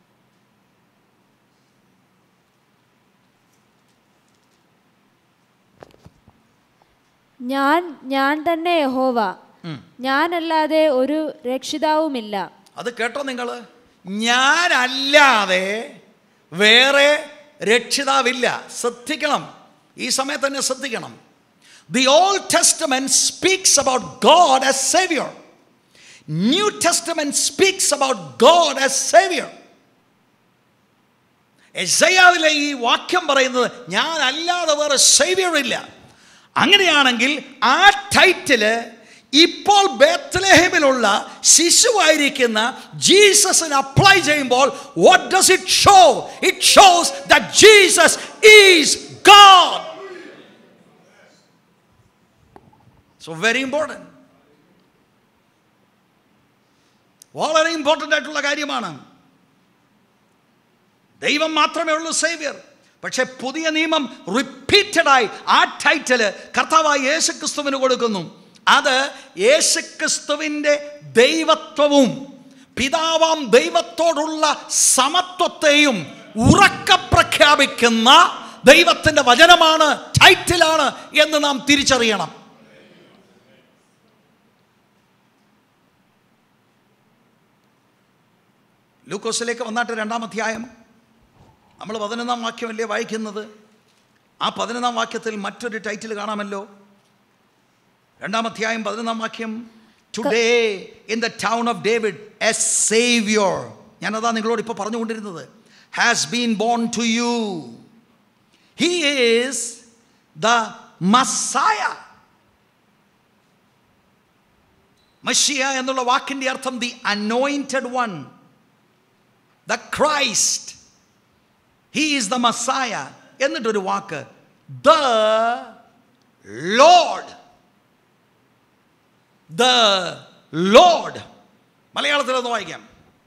ഞാൻ തന്നെ യഹോവ, ഞാനല്ലാതെ ഒരു രക്ഷിതാവുമില്ല. അത് കേട്ടോ നിങ്ങൾ, ഞാനല്ലാതെ വേറെ രക്ഷിതാവില്ല. ശ്രദ്ധിക്കണം, ഈ സമയത്ത് തന്നെ ശ്രദ്ധിക്കണം. The Old Testament speaks about God as Savior. New Testament speaks about God as Savior. യെശയ്യാവിലെ ഈ വാക്യം പറയുന്നത് ഞാൻ അല്ലാതെ വേറെ സേവിയർ ഇല്ല. അങ്ങനെയാണെങ്കിൽ ആ ടൈറ്റില് ഇപ്പോൾ ബെത്ലഹേമിലുള്ള ശിശുവായിരിക്കുന്ന ജീസസിന് അപ്ലൈ ചെയ്യുമ്പോൾ what does it show? It shows that Jesus is God. So very important. വളരെ ഇമ്പോർട്ടൻ്റ് ആയിട്ടുള്ള കാര്യമാണ്. ദൈവം മാത്രമേ ഉള്ളൂ സേവിയർ. പക്ഷെ പുതിയ നിയമം റിപ്പീറ്റഡായി ആ ടൈറ്റില് കർത്താവായ യേശുക്രിസ്തുവിന് കൊടുക്കുന്നു. അത് യേശുക്രിസ്തുവിൻ്റെ ദൈവത്വവും പിതാവാം ദൈവത്തോടുള്ള സമത്വത്തെയും ഉറക്കെ പ്രഖ്യാപിക്കുന്ന ദൈവത്തിൻ്റെ വചനമാണ്, ടൈറ്റിലാണ് എന്ന് നാം തിരിച്ചറിയണം. ലൂക്കോസിലേക്ക് വന്നാട്ട് 2-ാം അധ്യായം നമ്മൾ 11-ാം വാക്യമല്ലേ വായിക്കുന്നത്. ആ 11-ാം വാക്യത്തിൽ മറ്റൊരു ടൈറ്റിൽ കാണാമല്ലോ. 2-ാം അധ്യായം 11-ാം വാക്യം, today in the town of David a saviour, ഞാനതാ നിങ്ങളോട് ഇപ്പോൾ പറഞ്ഞുകൊണ്ടിരുന്നത്, has been born to you. He is the Messiah. മഷിയ എന്നുള്ള വാക്കിൻ്റെ അർത്ഥം the anointed one, the Christ. He is the Messiah. എന്നിട്ടൊരു വാക്ക് ദ ലോർഡ്. ദ ലോർഡ് മലയാളത്തിൽ ഒന്ന് വായിക്കാം.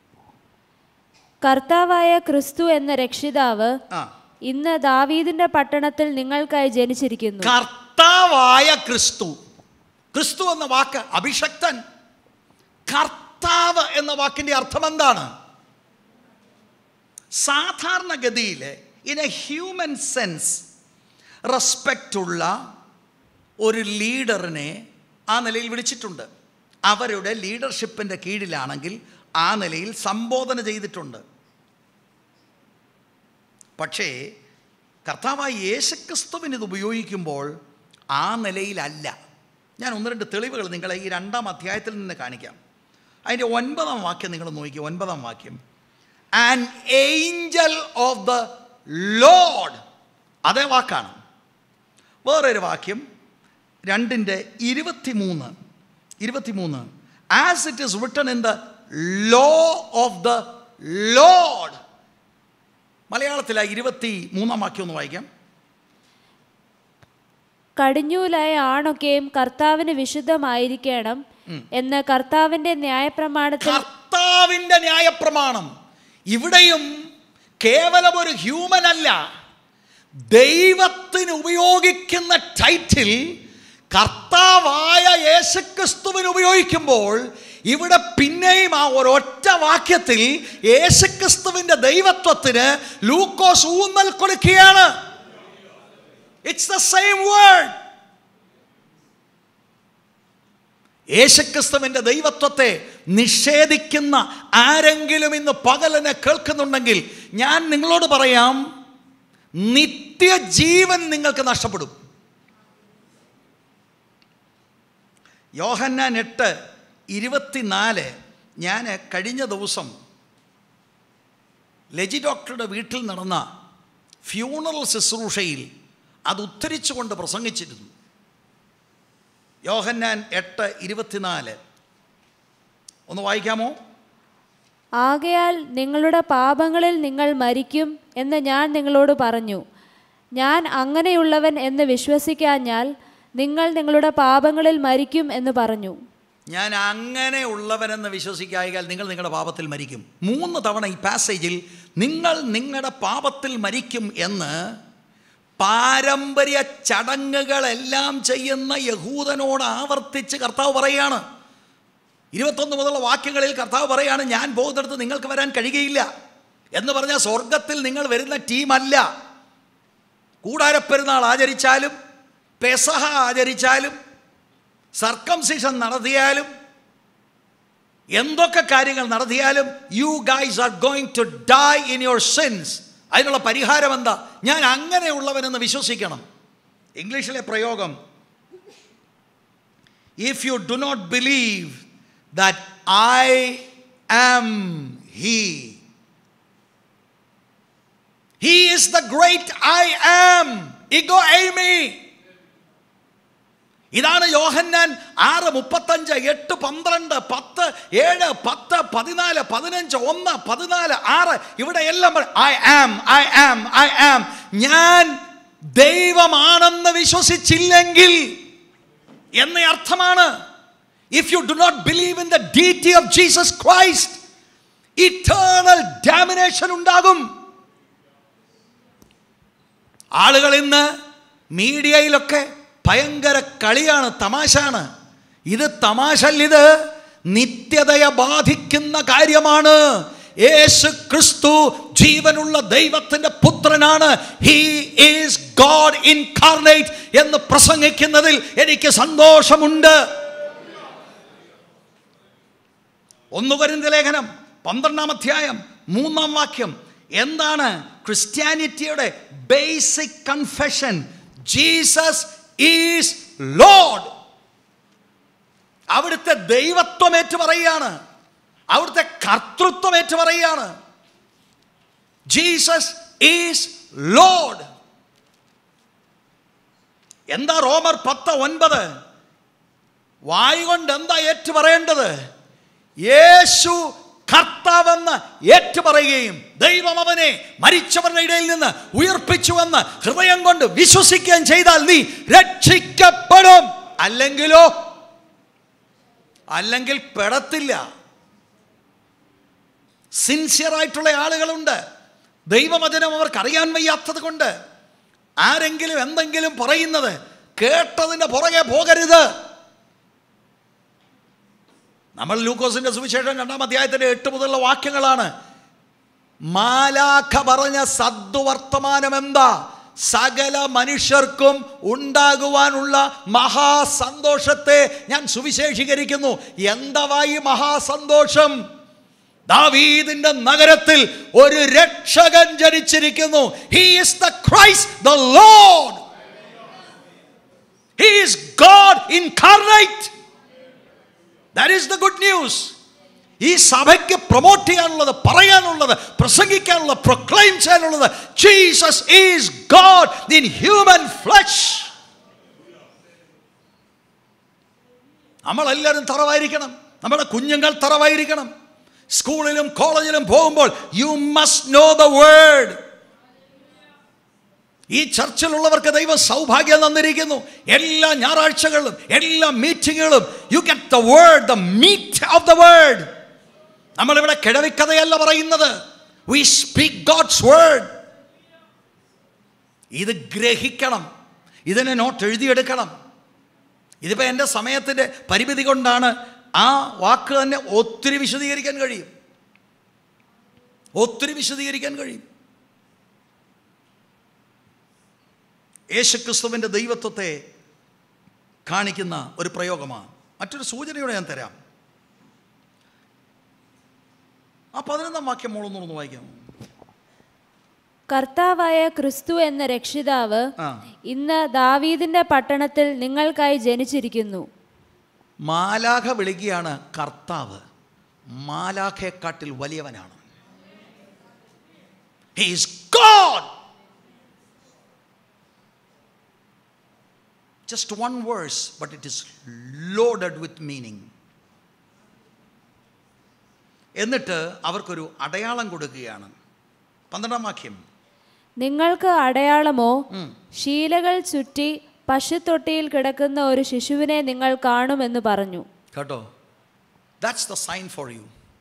കർത്താവായ ക്രിസ്തു എന്ന രക്ഷിതാവ് ഇന്ന് ദാവീദിന്റെ പട്ടണത്തിൽ നിങ്ങൾക്കായി ജനിച്ചിരിക്കുന്നു. കർത്താവായ ക്രിസ്തു. ക്രിസ്തു എന്ന വാക്ക് അഭിഷക്തൻ. കർത്താവ് എന്ന വാക്കിന്റെ അർത്ഥം എന്താണ്? സാധാരണഗതിയിൽ in a human sense respect ഉള്ള ഒരു ലീഡറിനെ ആ നിലയിൽ വിളിച്ചിട്ടുണ്ട്. അവരുടെ ലീഡർഷിപ്പിൻ്റെ കീഴിലാണെങ്കിൽ ആ നിലയിൽ സംബോധന ചെയ്തിട്ടുണ്ട്. പക്ഷേ കർത്താവായ യേശുക്രിസ്തുവിന് ഇത് ഉപയോഗിക്കുമ്പോൾ ആ നിലയിലല്ല. ഞാൻ 1-2 തെളിവുകൾ നിങ്ങളെ ഈ 2-ാം അധ്യായത്തിൽ നിന്ന് കാണിക്കാം. അതിൻ്റെ 9-ാം വാക്യം നിങ്ങൾ നോക്കി. 9-ാം വാക്യം, an angel of the Lord, അതേ വാക്കാണ്. വേറൊരു വാക്യം 2:23, as it is written in the law of the Lord. മലയാളത്തിലെ 23-ാം വാക്യം ഒന്ന് വായിക്കാം. കടിഞ്ഞൂലായ ആണൊക്കെയും കർത്താവിന് വിശുദ്ധമായിരിക്കണം എന്ന് കർത്താവിന്റെ ന്യായപ്രമാണം. ഇവിടെയും കേവലം ഒരു ഹ്യൂമൻ അല്ല, ദൈവത്തിന് ഉപയോഗിക്കുന്ന ടൈറ്റിൽ കർത്താവായ യേശുക്രിസ്തുവിന് ഉപയോഗിക്കുമ്പോൾ ഇവിടെ പിന്നെയും ആ ഒരൊറ്റ വാക്യത്തിൽ യേശുക്രിസ്തുവിന്റെ ദൈവത്വത്തിന് ലൂക്കോസ് ഊന്നൽ കൊടുക്കുകയാണ്. It's the same word. യേശുക്രിസ്തുവിന്റെ ദൈവത്വത്തെ നിഷേധിക്കുന്ന ആരെങ്കിലും ഇന്ന് പകലിനെ കേൾക്കുന്നുണ്ടെങ്കിൽ ഞാൻ നിങ്ങളോട് പറയാം, നിത്യജീവൻ നിങ്ങൾക്ക് നഷ്ടപ്പെടും. യോഹന്നാൻ 8:24 ഞാൻ കഴിഞ്ഞ ദിവസം ലജി ഡോക്ടറുടെ വീട്ടിൽ നടന്ന ഫ്യൂണറൽ ശുശ്രൂഷയിൽ അത് ഉദ്ധരിച്ചുകൊണ്ട് പ്രസംഗിച്ചിരുന്നു. യോഹന്നാൻ 8:24 ഒന്ന് വായിക്കാമോ? ആകയാൽ നിങ്ങളുടെ പാപങ്ങളിൽ നിങ്ങൾ മരിക്കും എന്ന് ഞാൻ നിങ്ങളോട് പറഞ്ഞു. ഞാൻ അങ്ങനെയുള്ളവൻ എന്ന് വിശ്വസിക്കാഞ്ഞാൽ നിങ്ങൾ നിങ്ങളുടെ പാപങ്ങളിൽ മരിക്കും എന്ന് പറഞ്ഞു. ഞാൻ അങ്ങനെ ഉള്ളവനെന്ന് വിശ്വസിക്കായാൽ നിങ്ങൾ നിങ്ങളുടെ പാപത്തിൽ മരിക്കും. 3 തവണ ഈ പാസേജിൽ നിങ്ങൾ നിങ്ങളുടെ പാപത്തിൽ മരിക്കും എന്ന് പാരമ്പര്യ ചടങ്ങുകളെല്ലാം ചെയ്യുന്ന യഹൂദനോട് ആവർത്തിച്ച് കർത്താവ് പറയുകയാണ്. 21 മുതലുള്ള വാക്യങ്ങളിൽ കർത്താവ് പറയുകയാണ്, ഞാൻ പോകുന്നിടത്ത് നിങ്ങൾക്ക് വരാൻ കഴിയുകയില്ല എന്ന് പറഞ്ഞാൽ സ്വർഗത്തിൽ നിങ്ങൾ വരുന്ന ടീമല്ല. കൂടാരപ്പെരുന്നാൾ ആചരിച്ചാലും പെസഹ ആചരിച്ചാലും സർക്കംസിഷൻ നടത്തിയാലും എന്തൊക്കെ കാര്യങ്ങൾ നടത്തിയാലും you guys are going to die in your sins. അതിനുള്ള പരിഹാരം എന്താ? ഞാൻ അങ്ങനെയുള്ളവനെന്ന് വിശ്വസിക്കണം. ഇംഗ്ലീഷിലെ പ്രയോഗം, if you do not believe that I am he, he is the great I am, ഇഗോ എയ്മി. ഇതാണ് യോഹന്നാൻ 6:35, 8, 12, 10, 7, 10, 14, 15, 1, 14, 6 ഇവിടെ എല്ലാം I am, I am, I am. ഞാൻ ദൈവമാണെന്ന് വിശ്വസിച്ചില്ലെങ്കിൽ എന്ന അർത്ഥമാണ്. If you do not believe in the deity of Jesus Christ, eternal damnation ഉണ്ടാകും. ആളുകൾ ഇന്ന് മീഡിയയിലൊക്കെ ഭയങ്കര കളിയാണ്, തമാശാണ്. ഇത് തമാശല്ല, ഇത് നിത്യതയെ ബാധിക്കുന്ന കാര്യമാണ്. യേശു ക്രിസ്തു ജീവനുള്ള ദൈവത്തിന്റെ പുത്രനാണ്. ഹി ഈസ് ഗോഡ് ഇൻകാർണേറ്റ് എന്ന് പ്രസംഗിക്കുന്നതിൽ എനിക്ക് സന്തോഷമുണ്ട്. 1 കൊരിന്ത്യർ ലേഖനം 12-ാം അധ്യായം 3-ാം വാക്യം എന്താണ് ക്രിസ്ത്യാനിറ്റിയുടെ basic confession? Jesus is Lord. അവിടുത്തെ ദൈവത്വം ഏറ്റു പറയുകയാണ്, അവിടുത്തെ കർത്തൃത്വം ഏറ്റു പറയുകയാണ്. Jesus is Lord. എന്താ റോമർ 10:9? വായ് കൊണ്ട് എന്താ ഏറ്റു പറയേണ്ടത്? യേശു കർത്താവെന്ന് ഏറ്റു പറയുകയും ദൈവം അവനെ മരിച്ചവരുടെ ഇടയിൽ നിന്ന് ഉയർപ്പിച്ചുവെന്ന് ഹൃദയം കൊണ്ട് വിശ്വസിക്കുകയും ചെയ്താൽ നീ രക്ഷിക്കപ്പെടും. അല്ലെങ്കിൽ പെടത്തില്ല. സിൻസിയറായിട്ടുള്ള ആളുകളുണ്ട്. ദൈവവചനം അവർക്കറിയാൻ വയ്യാത്തത് കൊണ്ട് ആരെങ്കിലും എന്തെങ്കിലും പറയുന്നത് കേട്ടതിൻ്റെ പുറകെ പോകരുത്. നമ്മൾ ലൂക്കോസിന്റെ സുവിശേഷം 2-ാം അധ്യായത്തിന്റെ 8 മുതലുള്ള വാക്യങ്ങളാണ്. മാലാഖ പറഞ്ഞ സദ്വർത്തമാനം എന്താ? സകല മനുഷ്യർക്കും ഉണ്ടാകുവാനുള്ള മഹാസന്തോഷത്തെ ഞാൻ സുവിശേഷീകരിക്കുന്നു. എന്താ ഈ മഹാസന്തോഷം? ദാവീദിന്റെ നഗരത്തിൽ ഒരു രക്ഷകൻ ജനിച്ചിരിക്കുന്നു. He is the Christ, the Lord. He is God incarnate. That is the good news. ഈ സഭയ്ക്ക് പ്രൊമോട്ട് ചെയ്യാനുള്ളത്, പറയാനുള്ളത്, പ്രസംഗിക്കാനുള്ളത്, പ്രൊക്ലെയിം ചെയ്യാനുള്ളത്, Jesus is God in human flesh. നമ്മളെല്ലാവരും തറവായിരിക്കണം. നമ്മുടെ കുഞ്ഞുങ്ങൾ തറവായിരിക്കണം. സ്കൂളിലും കോളേജിലും പോകുമ്പോൾ you must know the word. ഈ ചർച്ചിലുള്ളവർക്ക് ദൈവം സൗഭാഗ്യം തന്നിരിക്കുന്നു. എല്ലാ ഞായറാഴ്ചകളിലും എല്ലാ മീറ്റിങ്ങുകളും you get the word, the meat of the word. നമ്മളിവിടെ കിഴവിക്കഥയല്ല പറയുന്നത്. We speak God's word. ഇത് ഗ്രഹിക്കണം, ഇതിനെ നോട്ട് എഴുതിയെടുക്കണം. ഇതിപ്പോൾ എൻ്റെ സമയത്തിൻ്റെ പരിമിതി കൊണ്ടാണ് ആ വാക്ക് തന്നെ ഒത്തിരി വിശദീകരിക്കാൻ കഴിയും. യേശുക്രിസ്തുവിൻ്റെ ദൈവത്വത്തെ കാണിക്കുന്ന ഒരു പ്രയോഗമാണ്. മറ്റൊരു സൂചനയോടെ ഞാൻ തരാം. ആ 11-ാം വാക്യം മോളൊന്നു വായിക്കാം. കർത്താവായ ക്രിസ്തു എന്ന രക്ഷിതാവ് ഇന്ന് ദാവീദിന്റെ പട്ടണത്തിൽ നിങ്ങൾക്കായി ജനിച്ചിരിക്കുന്നു. മാലാഖ വിളിക്കുകയാണ് കർത്താവ്. മാലാഖയെക്കാട്ടിൽ വലിയവനാണ്. He is God. Just one verse, but it is loaded with meaning. എന്നിട്ട് അവർക്കൊരു അടയാളം കൊടുക്കുകയാണ്. 12-ാം വാക്യം. നിങ്ങൾക്ക് അടയാളമോ? ശീലകൾ ചുറ്റി പശുത്തൊട്ടിയിൽ കിടക്കുന്ന ഒരു ശിശുവിനെ നിങ്ങൾ കാണുമെന്ന് പറഞ്ഞു. കേട്ടോ, that's the sign for you.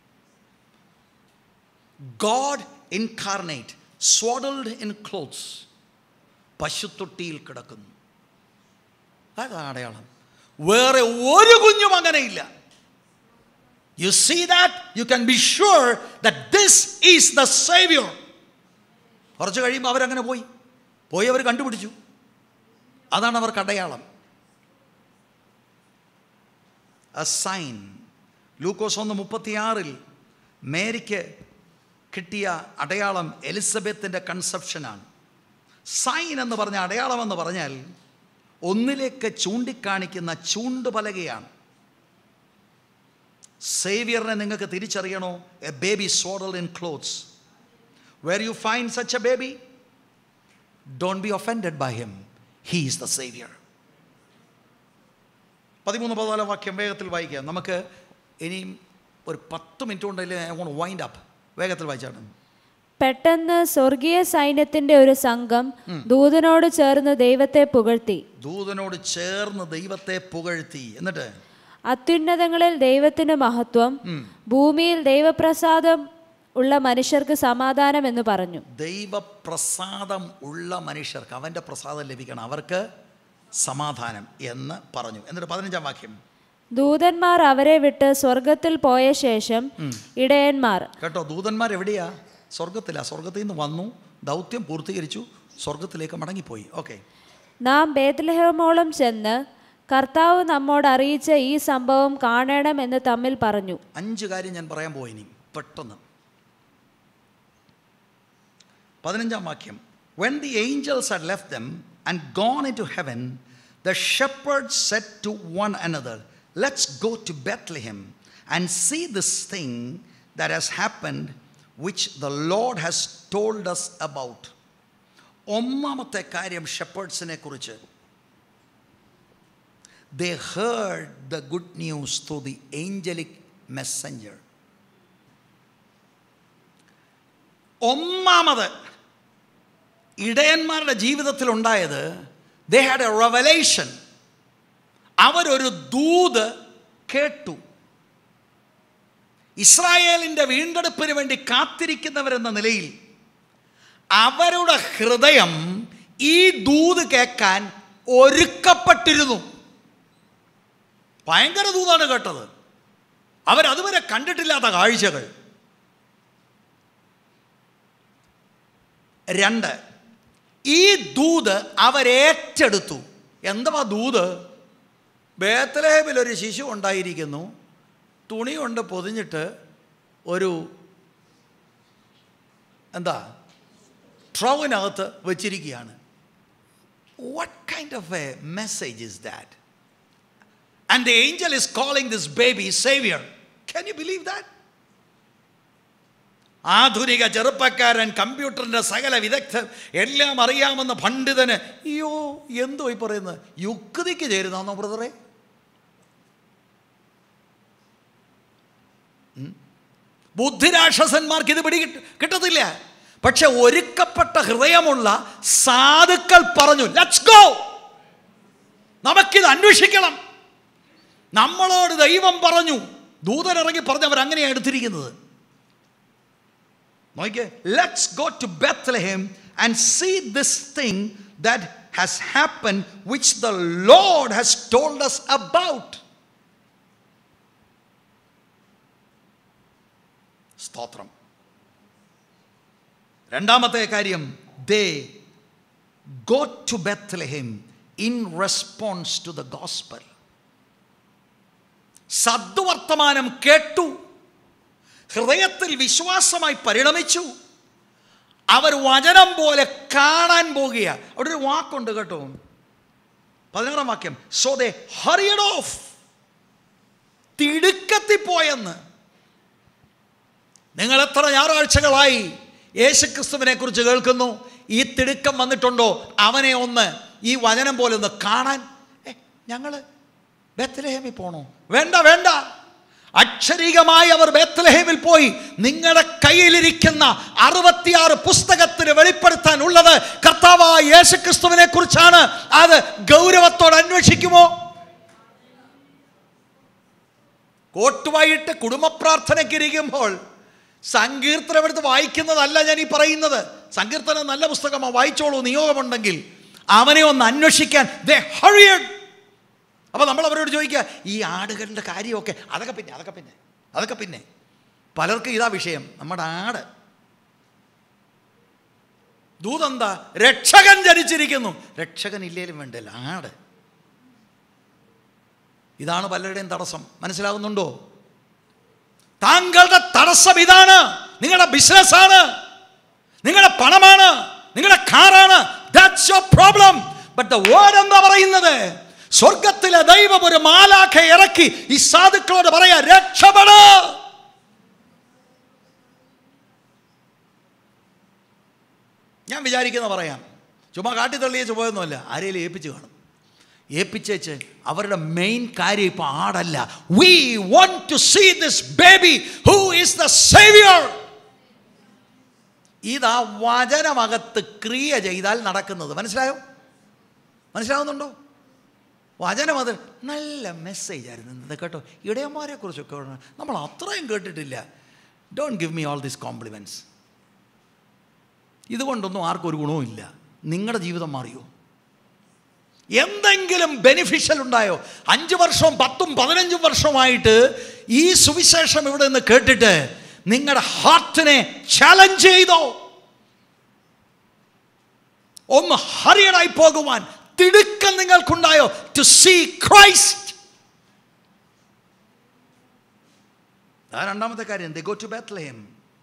God incarnate, swaddled in clothes, പശുത്തൊട്ടിയിൽ കിടക്കുന്നു. അതാണ് അടയാളം. വേറെ ഒരു കുഞ്ഞും അങ്ങനെയില്ല. You see that? You can be sure that this is the Savior. കുറച്ച് കഴിയുമ്പോൾ അവരങ്ങനെ പോയി അവർ കണ്ടുപിടിച്ചു. അതാണ് അവർക്ക് അടയാളം. A sign. ലൂക്കോസ് 1:36 മേരിക്ക് കിട്ടിയ അടയാളം എലിസബത്തിൻ്റെ കൺസെപ്ഷനാണ്. സൈൻ എന്ന് പറഞ്ഞ അടയാളം എന്ന് പറഞ്ഞാൽ ഒന്നിലേക്ക് ചൂണ്ടിക്കാണിക്കുന്ന ചൂണ്ടുപലകയാണ്. സേവിയറിനെ നിങ്ങൾക്ക് തിരിച്ചറിയണോ? A baby swaddled in clothes. Where you find such a baby, don't be offended by him. He is the Savior. 13-14 വാക്യം വേഗത്തിൽ വായിക്കാം. നമുക്ക് ഇനിയും ഒരു 10 മിനിറ്റ് കൊണ്ടല്ലേ വൈൻഡ് അപ്പ്. വേഗത്തിൽ വായിച്ചാണ്. പെട്ടെന്ന് സ്വർഗീയ സൈന്യത്തിന്റെ ഒരു സംഘം ദൂതനോട് ചേർന്ന് ദൈവത്തെ പുകഴ്ത്തി. എന്നിട്ട് അത്യുന്നതങ്ങളിൽ ദൈവത്തിന് മഹത്വം, ഭൂമിയിൽ ദൈവപ്രസാദം ഉള്ള മനുഷ്യർക്ക് സമാധാനം എന്ന് പറഞ്ഞു. ദൈവപ്രസാദം ഉള്ള മനുഷ്യർക്ക് അവൻ്റെ പ്രസാദം ലഭിക്കണം, അവർക്ക് സമാധാനം എന്ന് പറഞ്ഞു. എന്നിട്ട് 15-ാം വാക്യം, ദൂതന്മാർ അവരെ വിട്ട് സ്വർഗത്തിൽ പോയ ശേഷം ഇടയന്മാർ, കേട്ടോ, ദൂതന്മാർ എവിടെയാ? സ്വർഗത്തിലാ. സ്വർഗത്തിൽ നിന്ന് വന്നു, ദൗത്യം പൂർത്തീകരിച്ചു, സ്വർഗത്തിലേക്ക് മടങ്ങിപ്പോയി. ഓക്കെ, നാം ബേത്ലഹേമോളം ചെന്ന് കർത്താവ് നമ്മോട് അറിയിച്ച ഈ സംഭവം കാണണം എന്ന് തമ്മിൽ പറഞ്ഞു. 5 കാര്യം ഞാൻ പറയാൻ പോയി ഇനി പെട്ടെന്ന്. 15-ാം വാക്യം, when the angels had left them and gone into heaven, the shepherds said to one another, let's go to Bethlehem and see this thing that has happened, which the Lord has told us about. ഒന്നാമത്തെ കാര്യം ഷെപ്പേർഡ്സിനെ കുറിച്ച്, they heard the good news through the angelic messenger. ഒന്നാമത് ഇടയന്മാരുടെ ജീവിതത്തിൽ ഉണ്ടായത്, they had a revelation. അവരൊരു ദൂത് കേട്ടു. ഇസ്രായേലിൻ്റെ വീണ്ടെടുപ്പിന് വേണ്ടി കാത്തിരിക്കുന്നവരെന്ന നിലയിൽ അവരുടെ ഹൃദയം ഈ ദൂത് കേൾക്കാൻ ഒരുക്കപ്പെട്ടിരുന്നു. ഭയങ്കര ദൂതാണ് കേട്ടത്. അവരതുവരെ കണ്ടിട്ടില്ലാത്ത കാഴ്ചകൾ. 2, ഈ ദൂത് അവരേറ്റെടുത്തു. എന്തുവാ ദൂത്? ബേത്ലഹേമിൽ ഒരു ശിശു ഉണ്ടായിരിക്കുന്നു, തുണി കൊണ്ട് പൊതിഞ്ഞിട്ട് ഒരു ട്രൗവിനകത്ത് വെച്ചിരിക്കുകയാണ്. What kind of a message is that? And the angel is calling this baby Savior. Can you believe that? ആധുനിക ചെറുപ്പക്കാരൻ, കമ്പ്യൂട്ടറിൻ്റെ സകല വിദഗ്ധർ, എല്ലാം അറിയാമെന്ന പണ്ഡിതന് അയ്യോ എന്തോ ഈ പറയുന്നത്, യുക്തിക്ക് ചേരുന്നോ ബ്രദറെ? ബുദ്ധിരാക്ഷസന്മാർക്ക് ഇത് കിട്ടത്തില്ല. പക്ഷെ ഒരുക്കപ്പെട്ട ഹൃദയമുള്ള സാധുക്കൾ പറഞ്ഞു, ലെറ്റ്സ് ഗോ, നമുക്കിത് അന്വേഷിക്കണം. നമ്മളോട് ദൈവം പറഞ്ഞു, ദൂതനിറങ്ങി പറഞ്ഞു, അവരങ്ങനെയാണ് എടുത്തിരിക്കുന്നത്. നോക്കിയേ, let's go to Bethlehem and see this thing that has happened, which the Lord has told us about. സ്തോത്രം. രണ്ടാമത്തെ കാര്യം, they go to Bethlehem in response to the gospel. സദ്വർത്തമാനം കേട്ടു, ഹൃദയത്തിൽ വിശ്വാസമായി പരിണമിച്ചു. അവർ വചനം പോലെ കാണാൻ പോകുക. അവിടെ ഒരു വാക്കുണ്ട് കേട്ടോ, 16-ാം വാക്യം, so they hurried off. തിടുക്കത്തിപ്പോയെന്ന്. നിങ്ങൾ എത്ര ഞായറാഴ്ചകളായി യേശുക്രിസ്തുവിനെ കുറിച്ച് കേൾക്കുന്നു? ഈ തിടുക്കം വന്നിട്ടുണ്ടോ അവനെ ഒന്ന് ഈ വചനം പോലെ ഒന്ന് കാണാൻ? ഞങ്ങൾ ബേത്ലഹേമിൽ പോണോ? വേണ്ട വേണ്ട. അക്ഷരികമായി അവർ ബേത്ലഹേമിൽ പോയി. നിങ്ങളുടെ കയ്യിലിരിക്കുന്ന 66 പുസ്തകത്തിന് വെളിപ്പെടുത്താൻ ഉള്ളത് കർത്താവായ യേശുക്രിസ്തുവിനെ കുറിച്ചാണ്. അത് ഗൗരവത്തോടെ അന്വേഷിക്കുമോ? കോട്ടുവായിട്ട് കുടുംബ പ്രാർത്ഥനയ്ക്കിരിക്കുമ്പോൾ സങ്കീർത്തനം എടുത്ത് വായിക്കുന്നതല്ല ഞാൻ ഈ പറയുന്നത്. സങ്കീർത്തനം നല്ല പുസ്തകമാണ്, വായിച്ചോളൂ നിയോഗമുണ്ടെങ്കിൽ. അവനെ ഒന്ന് അന്വേഷിക്കാൻ they hurried. അപ്പോൾ നമ്മൾ അവരോട് ചോദിക്കുക, ഈ ആടുകളുടെ കാര്യമൊക്കെ അതൊക്കെ പിന്നെ പലർക്കും ഇതാ വിഷയം. നമ്മുടെ ആട്, ദൂതെന്താ? രക്ഷകൻ ജനിച്ചിരിക്കുന്നു. രക്ഷകൻ ഇല്ലേലും വേണ്ടല്ല, ആട്. ഇതാണ് പലരുടെയും തടസ്സം. മനസ്സിലാകുന്നുണ്ടോ? താങ്കളുടെ തടസ്സം ഇതാണ്. നിങ്ങളുടെ ബിസിനസ്സാണ്, നിങ്ങളുടെ പണമാണ്, നിങ്ങളുടെ കാറാണ്. That's your problem. But the word എന്താ പറയുന്നത്? സ്വർഗത്തിലെ ദൈവം ഒരു മാലാഖ ഇറക്കി ഈ സാധുക്കളോട് പറയാ, രക്ഷപ്പെട്. ഞാൻ വിചാരിക്കുന്ന പറയാം, ചുമ്മാ കാട്ടിത്തള്ളിയേച്ച് പോയൊന്നുമല്ല, ആരെയും ഏൽപ്പിച്ച് കാണും. ഏൽപ്പിച്ചേച്ച് അവരുടെ മെയിൻ കാര്യം ഇപ്പം ആടല്ല. We want to see this baby who is the savior. ഇതാ വചനമകത്ത് ക്രിയ ചെയ്താൽ നടക്കുന്നത്. മനസ്സിലാവുന്നുണ്ടോ? വചനം അത് നല്ല മെസ്സേജ് ആയിരുന്നു കേട്ടോ. ഇടയന്മാരെ കുറിച്ചൊക്കെ നമ്മൾ അത്രയും കേട്ടിട്ടില്ല. Don't give me all these compliments. ഇതുകൊണ്ടൊന്നും ആർക്കും ഒരു ഗുണവും ഇല്ല. നിങ്ങളുടെ ജീവിതം മാറിയോ? എന്തെങ്കിലും ബെനിഫിഷ്യൽ ഉണ്ടായോ? 5 വർഷവും 10ഉം 15ഉം വർഷമായിട്ട് ഈ സുവിശേഷം ഇവിടെ നിന്ന് കേട്ടിട്ട് നിങ്ങളുടെ ഹാർട്ടിനെ ചാലഞ്ച് ചെയ്തോ? ഒന്ന് ഹറിയഡായി പോകുവാൻ തിടുക്കം നിങ്ങൾക്കുണ്ടായോ? To see Christ. രണ്ടാമത്തെ കാര്യം, they go to Bethlehem.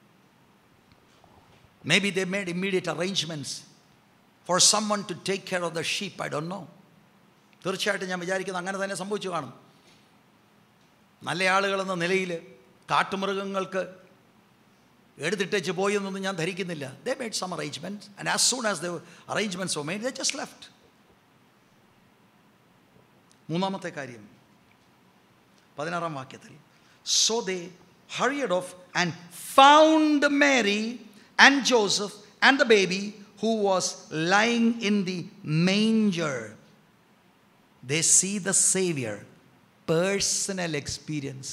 Maybe they made immediate arrangements for someone to take care of the sheep. I don't know. തീർച്ചയായിട്ടും ഞാൻ വിചാരിക്കുന്നത് അങ്ങനെ തന്നെ സംഭവിച്ചു കാണും. നല്ല ആളുകളെന്ന നിലയിൽ കാട്ടുമൃഗങ്ങൾക്ക് എടുത്തിട്ടേച്ച് പോയി എന്നൊന്നും ഞാൻ ധരിക്കുന്നില്ല. They made some arrangements, and as soon as the arrangements were made, they just left. മൂന്നാമത്തെ കാര്യം 16ാം വാക്യത്തിൽ, so they hurried off and found Mary and Joseph and the baby who was lying in the manger. They see the Savior, personal experience.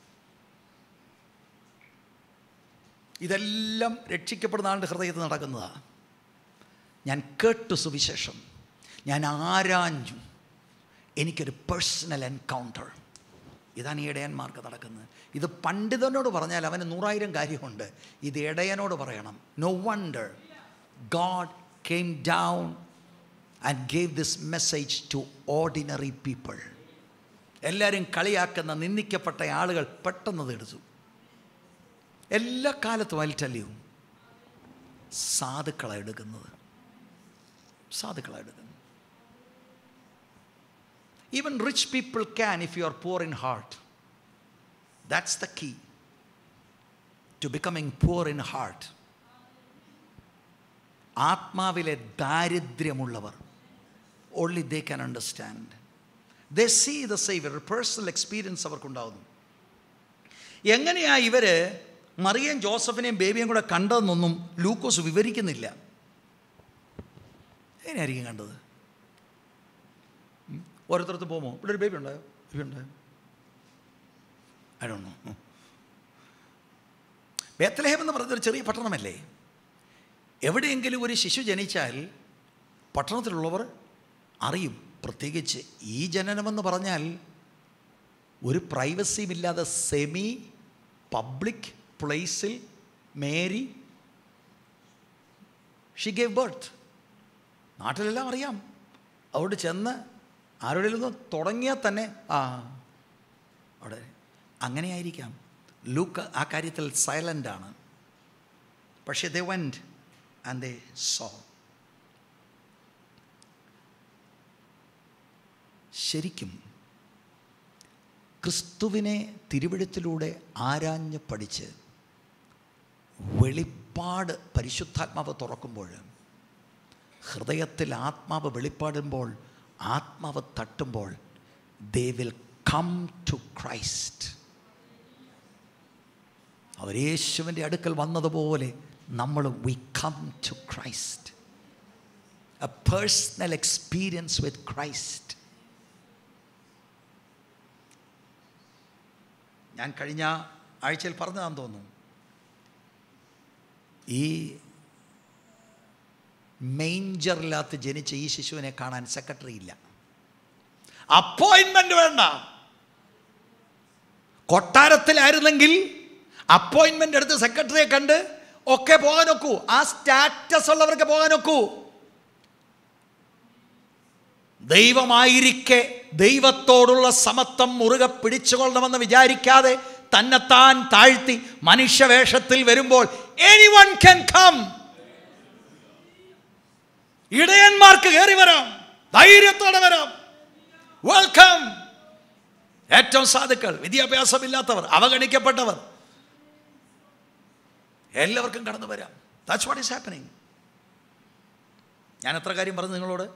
ഇതെല്ലാം രക്ഷിക്കപ്പെടുന്ന ആളുടെ ഹൃദയത്തിൽ നടക്കുന്നതാണ്. ഞാൻ കേട്ടു സുവിശേഷം, ഞാൻ ആരാഞ്ഞു, എനിക്കൊരു പേഴ്സണൽ എൻകൗണ്ടർ. ഇതാണ് ഈ ഇടയന്മാർക്ക് നടക്കുന്നത്. ഇത് പണ്ഡിതനോട് പറഞ്ഞാൽ അവന് 100,000 കാര്യമുണ്ട്. ഇത് ഇടയനോട് പറയണം. No wonder God came down and gave this message to ordinary people. എല്ലാവരും കളിയാക്കുന്ന നിന്ദിക്കപ്പെട്ട ആളുകൾ പെട്ടെന്ന് എടുത്തു. എല്ലാ കാലത്തും I'll tell you, സാധുക്കളാണ് എടുക്കുന്നത്. Even rich people can if you are poor in heart. That's the key to becoming poor in heart. ആത്മാവിലെ ദാരിദ്ര്യമുള്ളവർ, only they can understand. They see the Savior, a personal experience അവർക്കുണ്ടാവുന്നു. എങ്ങനെയാ ഇവര് മറിയയും ജോസഫിനെയും ബേബിയും കൂടെ കണ്ടതെന്നൊന്നും ലൂക്കോസ് വിവരിക്കുന്നില്ല. എങ്ങനെയായിരിക്കും കണ്ടത്? ഓരോരുത്തരത്ത് പോകുമോ, ഇവിടെ ഒരു baby ഉണ്ടായോ? I don't know. ബേത്ലഹേം എന്ന് പറയുന്നൊരു ചെറിയ പട്ടണമല്ലേ? എവിടെയെങ്കിലും ഒരു ശിശു ജനിച്ചാൽ പട്ടണത്തിലുള്ളവർ അറിയും. പ്രത്യേകിച്ച് ഈ ജനനമെന്ന് പറഞ്ഞാൽ ഒരു പ്രൈവസിയും ഇല്ലാതെ സെമി പബ്ലിക് പ്ലേസിൽ മേരി ഷി ഗേവ് ബർത്ത്. നാട്ടിലെല്ലാം അറിയാം. അവിടെ ചെന്ന് ആരോടെങ്കിലും തുടങ്ങിയാൽ തന്നെ അവിടെ അങ്ങനെയായിരിക്കാം. ലൂക്ക് ആ കാര്യത്തിൽ സൈലൻ്റ് ആണ്. പക്ഷേ they went and they saw. ശരിക്കും ക്രിസ്തുവിനെ തിരുവെഴുത്തിലൂടെ ആരാഞ്ഞ് പഠിച്ച് വെളിപ്പാട് പരിശുദ്ധാത്മാവ് തുറക്കുമ്പോൾ, ഹൃദയത്തിൽ ആത്മാവ് വെളിപ്പാടുമ്പോൾ, ആത്മാവ് തട്ടുമ്പോൾ, they will come to Christ. അവർ യേശുവിൻ്റെ അടുക്കൽ വന്നതുപോലെ നമ്മൾ we come to Christ. A personal experience with Christ. ഞാൻ കഴിഞ്ഞ ആഴ്ചയിൽ പറഞ്ഞതാണെന്ന് തോന്നുന്നു, ഈ മെയിഞ്ചറിനകത്ത് ജനിച്ച ഈ ശിശുവിനെ കാണാൻ സെക്രട്ടറി ഇല്ല. അപ്പോയിൻമെന്റ് വേണ്ട. കൊട്ടാരത്തിലായിരുന്നെങ്കിൽ അപ്പോയിൻമെന്റ് എടുത്ത് സെക്രട്ടറിയെ കണ്ട് ഒക്കെ പോകാൻ ഒക്കൂ. ആ സ്റ്റാറ്റസ് ഉള്ളവർക്ക് പോകാൻ ഒക്കൂ. ദൈവമായിരിക്കെ ദൈവത്തോടുള്ള സമത്വം മുറുകെ പിടിച്ചുകൊള്ളണമെന്ന് വിചാരിക്കാതെ തന്നെത്താൻ താഴ്ത്തി മനുഷ്യവേഷത്തിൽ വരുമ്പോൾ anyone can come. ഇടയന്മാർക്ക് കയറി വരാം, ധൈര്യത്തോടെ വരാം. വെൽക്കം. ഏറ്റവും സാധുക്കൾ, വിദ്യാഭ്യാസമില്ലാത്തവർ, അവഗണിക്കപ്പെട്ടവർ, എല്ലാവർക്കും കടന്നു വരാം. That's what is happening. ഞാൻ എത്ര കാര്യം പറഞ്ഞു നിങ്ങളോട്?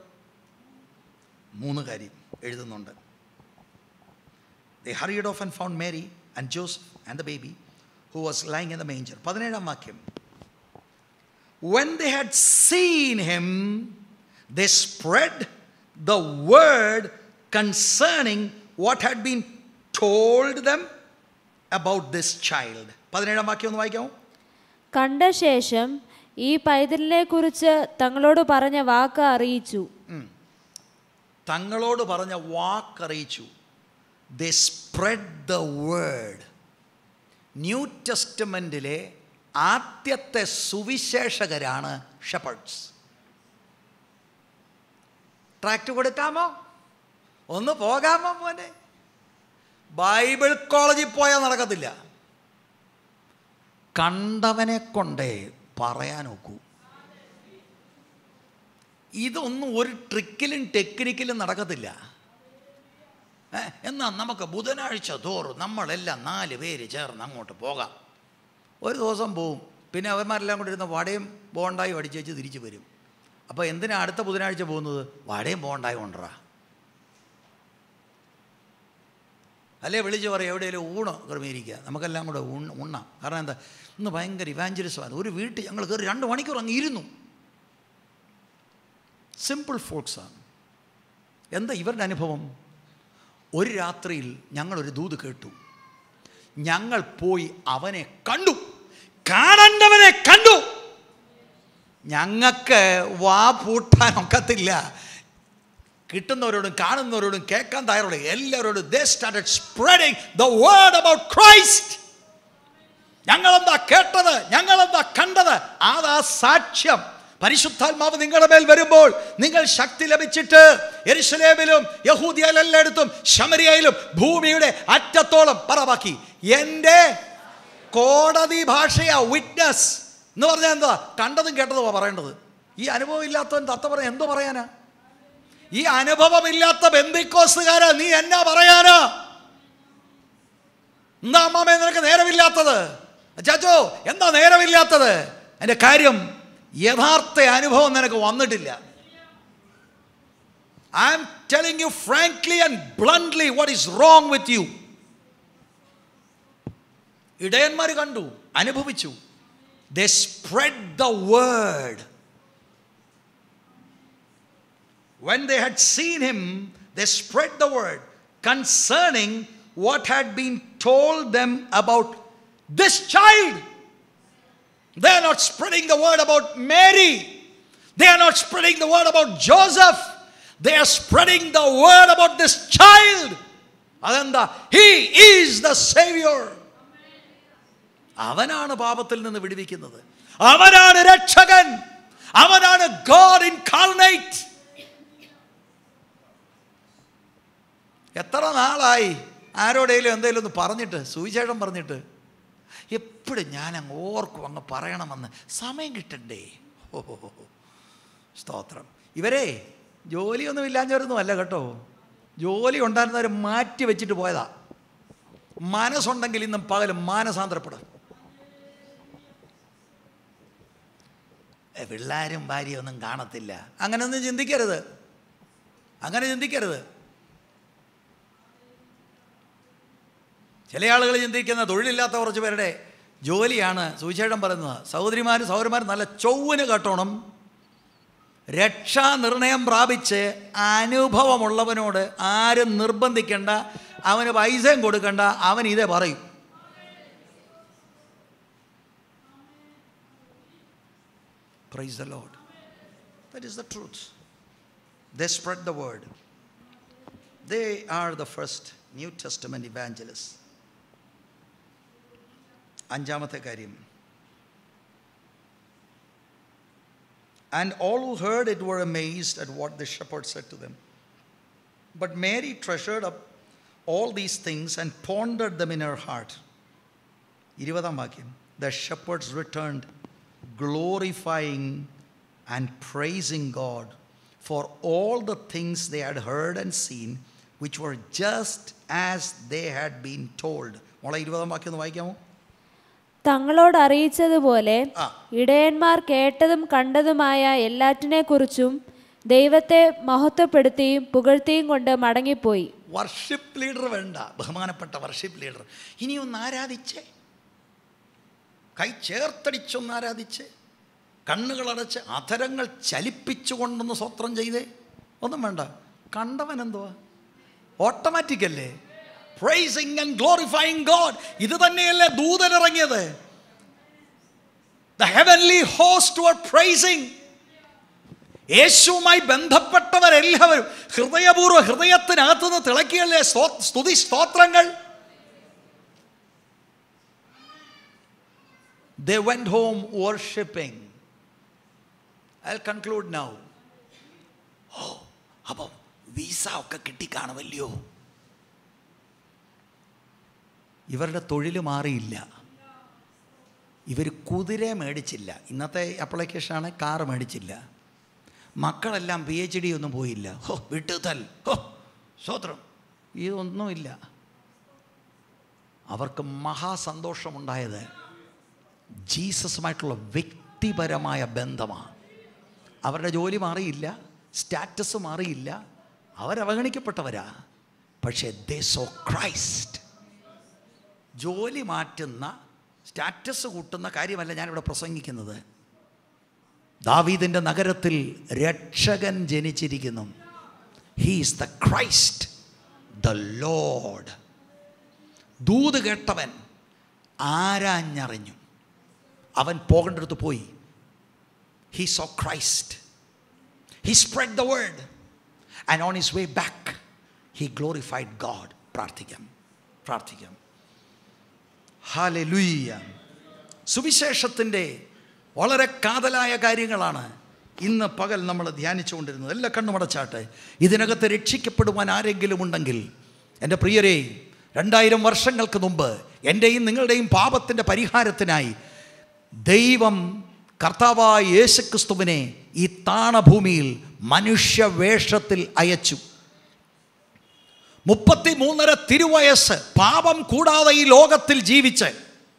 3 കാര്യം എഴുതുന്നുണ്ട്. They hurried off and found Mary and Joseph and the baby who was lying in the manger. 17ാം വാക്യം. When they had seen him, they spread the word concerning what had been told them about this child. 17-ാം വാക്യം ഒന്ന് വായിക്കാമോ? കണ്ട ശേഷം ഈ പൈതലിനെ കുറിച്ച് തങ്ങളോട് പറഞ്ഞ വാക്ക് അറിയിച്ചു. തങ്ങളോട് പറഞ്ഞ വാക്കറിയിച്ചു. They spread the word. New ടെസ്റ്റമെൻറ്റിലെ ആദ്യത്തെ സുവിശേഷകരാണ് ഷെപ്പേർഡ്സ്. ട്രാക്റ്റ് കൊടുക്കാമോ? ഒന്ന് പോകാമോ മോനെ? ബൈബിൾ കോളേജിൽ പോയാൽ നടക്കത്തില്ല. കണ്ടവനെ കൊണ്ടേ പറയാൻ ഒക്കൂ. ഇതൊന്നും ഒരു ട്രിക്കിലും ടെക്നിക്കലും നടക്കത്തില്ല. എന്നാൽ നമുക്ക് ബുധനാഴ്ച തോറും നമ്മളെല്ലാം 4 പേര് ചേർന്ന് അങ്ങോട്ട് പോകാം. ഒരു ദിവസം പോവും, പിന്നെ അവന്മാരെല്ലാം കൂടി ഇരുന്ന് വടയും ബോണ്ടായും അടിച്ചേച്ച് തിരിച്ച് വരും. അപ്പോൾ എന്തിനാ അടുത്ത ബുധനാഴ്ച പോകുന്നത്? വടയും ബോണ്ടായും കൊണ്ടുവരാ. അല്ലേ വിളിച്ച് പറയും എവിടെയെങ്കിലും ഊണ് ക്രമീകരിക്കുക, നമുക്കെല്ലാം കൂടെ ഉണ്ണാം. കാരണം എന്താ, ഇന്ന് ഭയങ്കര ഇവാഞ്ചലിസമാണ്. ഒരു വീട്ടിൽ ഞങ്ങൾ കയറി 2 മണിക്കൂർ അങ്ങ് ഇരുന്നു. സിമ്പിൾ ഫോക്സാണ്. എന്താ ഇവരുടെ അനുഭവം? ഒരു രാത്രിയിൽ ഞങ്ങളൊരു ദൂത് കേട്ടു. ഞങ്ങൾ പോയി അവനെ കണ്ടു, കാണേണ്ടവനെ കണ്ടു. ഞങ്ങൾക്ക് വാ പൂട്ടാൻ ഒക്കത്തില്ല. കിട്ടുന്നവരോടും കാണുന്നവരോടും കേൾക്കാൻ തയ്യാറുള്ള എല്ലാവരോടും they started spreading the word about Christ. ഞങ്ങളെന്താ കേട്ടത്, ഞങ്ങളെന്താ കണ്ടത്, അതാ സാക്ഷ്യം. പരിശുദ്ധാത്മാവ് നിങ്ങളുടെ മേൽ വരുമ്പോൾ നിങ്ങൾ ശക്തി ലഭിച്ചിട്ട് യെരുശലേമിലും യഹൂദിയയിലെല്ലായിടത്തും ശമരിയയിലും ഭൂമിയുടെ അറ്റത്തോളം പറവാക്കി. എൻ്റെ കോടതി ഭാഷയാ വിറ്റ്നസ് എന്ന് പറഞ്ഞാൽ എന്താ? കണ്ടതും കേട്ടതുമാണ് പറയേണ്ടത്. ഈ അനുഭവം ഇല്ലാത്തവൻ തത്ത പറയാൻ എന്തോ പറയാനാ? ഈ അനുഭവമില്ലാത്ത ബെന്തിക്കോസ്തുകാരാ നീ എന്നാ പറയാനാ? എന്താ അമ്മാമേ നിനക്ക് നേരമില്ലാത്തത്? ചാച്ചോ എന്താ നേരമില്ലാത്തത്? എൻ്റെ കാര്യം യഥാർത്ഥ അനുഭവം നിനക്ക് വന്നിട്ടില്ല. I am telling you frankly and bluntly what is wrong with you. ഇടയന്മാർ കണ്ടു, അനുഭവിച്ചു. They spread the word. When they had seen him, they spread the word concerning what had been told them about this child. They are not spreading the word about Mary. They are not spreading the word about Joseph. They are spreading the word about this child. Adanda, he is the Savior. അവനാണ് പാപത്തിൽ നിന്ന് വിടുവിക്കുന്നത്. അവനാണ് രക്ഷകൻ. അവനാണ് God incarnate. എത്ര നാളായി ആരോടെങ്കിലും എന്തെങ്കിലും ഒന്ന് പറഞ്ഞിട്ട്, സുവിശേഷം പറഞ്ഞിട്ട്, എപ്പോഴും ഞാനങ്ങ് ഓർക്കും അങ്ങ് പറയണമെന്ന്, സമയം കിട്ടണ്ടേ? ഓ സ്തോത്രം. ഇവരെ ജോലിയൊന്നും ഇല്ലാഞ്ഞവരൊന്നും അല്ല കേട്ടോ. ജോലി ഉണ്ടായിരുന്നവർ മാറ്റി വെച്ചിട്ട് പോയതാ. മനസ്സുണ്ടെങ്കിൽ ഇന്നും പകലും മാനസാന്തരപ്പെടും. പിള്ളേരും ഭാര്യയൊന്നും കാണത്തില്ല, അങ്ങനെയൊന്നും ചിന്തിക്കരുത്. അങ്ങനെ ചിന്തിക്കരുത്. ചില ആളുകൾ ചിന്തിക്കുന്ന തൊഴിലില്ലാത്ത കുറച്ച് പേരുടെ ജോലിയാണ് സുവിശേഷം പറയുന്നത്. സഹോദരിമാരും സഹോദരന്മാരും നല്ല ചൊവ്വിന് കേട്ടോണം. രക്ഷാനിർണയം പ്രാപിച്ച് അനുഭവമുള്ളവനോട് ആരും നിർബന്ധിക്കേണ്ട, അവന് പൈസയും കൊടുക്കണ്ട, അവൻ ഇതേ പറയും. Praise the Lord. That is the truth. They spread the word. They are the first New Testament evangelists. അഞ്ചാമത്തെ കാര്യം, and all who heard it were amazed at what the shepherd said to them. But Mary treasured up all these things and pondered them in her heart. 20-ാം വാക്യം, the shepherds returned glorifying and praising God for all the things they had heard and seen, which were just as they had been told. മോളെ 20-ാം വാക്യം ഒന്ന് വായിക്കാമോ? തങ്ങളോട് അറിയിച്ചതുപോലെ ഇടയന്മാർ കേട്ടതും കണ്ടതുമായ എല്ലാറ്റിനെക്കുറിച്ചും ദൈവത്തെ മഹത്വപ്പെടുത്തിയും പുകഴ്ത്തിയും കൊണ്ട് മടങ്ങിപ്പോയി. Worship leader വേണ്ട, ബഹുമാനപ്പെട്ട വർഷിപ്പ് ലീഡർ. ഇനിയൊന്ന് ആരാധിച്ചേ, കൈ ചേർത്തടിച്ചൊന്ന് ആരാധിച്ച്, കണ്ണുകളടച്ച് അധരങ്ങൾ ചലിപ്പിച്ചുകൊണ്ടൊന്ന് സ്വത്രം ചെയ്തേ, ഒന്നും വേണ്ട. കണ്ടവൻ എന്തുവാ? ഓട്ടോമാറ്റിക്കല്ലേ? praising and glorifying God. ഇത് തന്നെയല്ലേ ദൂതൻ ഇറങ്ങിയത്? The heavenly host were praising. യേശുവുമായി ബന്ധപ്പെട്ടവരെല്ലാവരും ഹൃദയപൂർവ്വം ഹൃദയത്തിനകത്തുനിന്ന് തിളക്കിയല്ലേ സ്തുതി സ്തോത്രങ്ങൾ. They went home worshipping. I'll conclude now. അപ്പം വിസ ഒക്കെ കിട്ടിക്കാണുമല്ലോ. ഇവരുടെ തൊഴിൽ മാറിയില്ല. ഇവർ കുതിര മേടിച്ചില്ല. ഇന്നത്തെ അപ്ലിക്കേഷനാണ് കാർ മേടിച്ചില്ല. മക്കളെല്ലാം PhD ഒന്നും പോയില്ല. വിട്ടുതൽ സ്വത്രം ഇതൊന്നുമില്ല. അവർക്ക് മഹാസന്തോഷമുണ്ടായത് ജീസസുമായിട്ടുള്ള വ്യക്തിപരമായ ബന്ധമാണ്. അവരുടെ ജോലി മാറിയില്ല, സ്റ്റാറ്റസ് മാറിയില്ല, അവരവഗണിക്കപ്പെട്ടവരാ. പക്ഷേ they saw Christ. ജോലി മാറ്റുന്ന, സ്റ്റാറ്റസ് കൂട്ടുന്ന കാര്യമല്ല ഞാനിവിടെ പ്രസംഗിക്കുന്നത്. ദാവീദിൻ്റെ നഗരത്തിൽ രക്ഷകൻ ജനിച്ചിരിക്കുന്നു. He is the Christ, the Lord. ദൂത് കേട്ടവൻ ആരാഞ്ഞറിഞ്ഞു. അവൻ പോകേണ്ടടുത്ത് പോയി. He saw Christ. He spread the word. And on his way back, he glorified God. പ്രാർത്ഥിക്കാം. ഹല്ലേലൂയ. സുവിശേഷത്തിൻ്റെ വളരെ കാതലായ കാര്യങ്ങളാണ് ഇന്ന് പകൽ നമ്മൾ ധ്യാനിച്ചുകൊണ്ടിരുന്നത്. എല്ലാ കണ്ണുമടച്ചാട്ടെ. ഇതിനകത്ത് രക്ഷിക്കപ്പെടുവാൻ ആരെങ്കിലും ഉണ്ടെങ്കിൽ, എൻ്റെ പ്രിയരെ, 2000 വർഷങ്ങൾക്ക് മുമ്പ് എൻ്റെയും നിങ്ങളുടെയും പാപത്തിൻ്റെ പരിഹാരത്തിനായി ദൈവം കർത്താവായ യേശുക്രിസ്തുവിനെ ഈ താണഭൂമിയിൽ മനുഷ്യവേഷത്തിൽ അയച്ചു. 33.5 തിരുവയസ്സ് പാപം കൂടാതെ ഈ ലോകത്തിൽ ജീവിച്ച്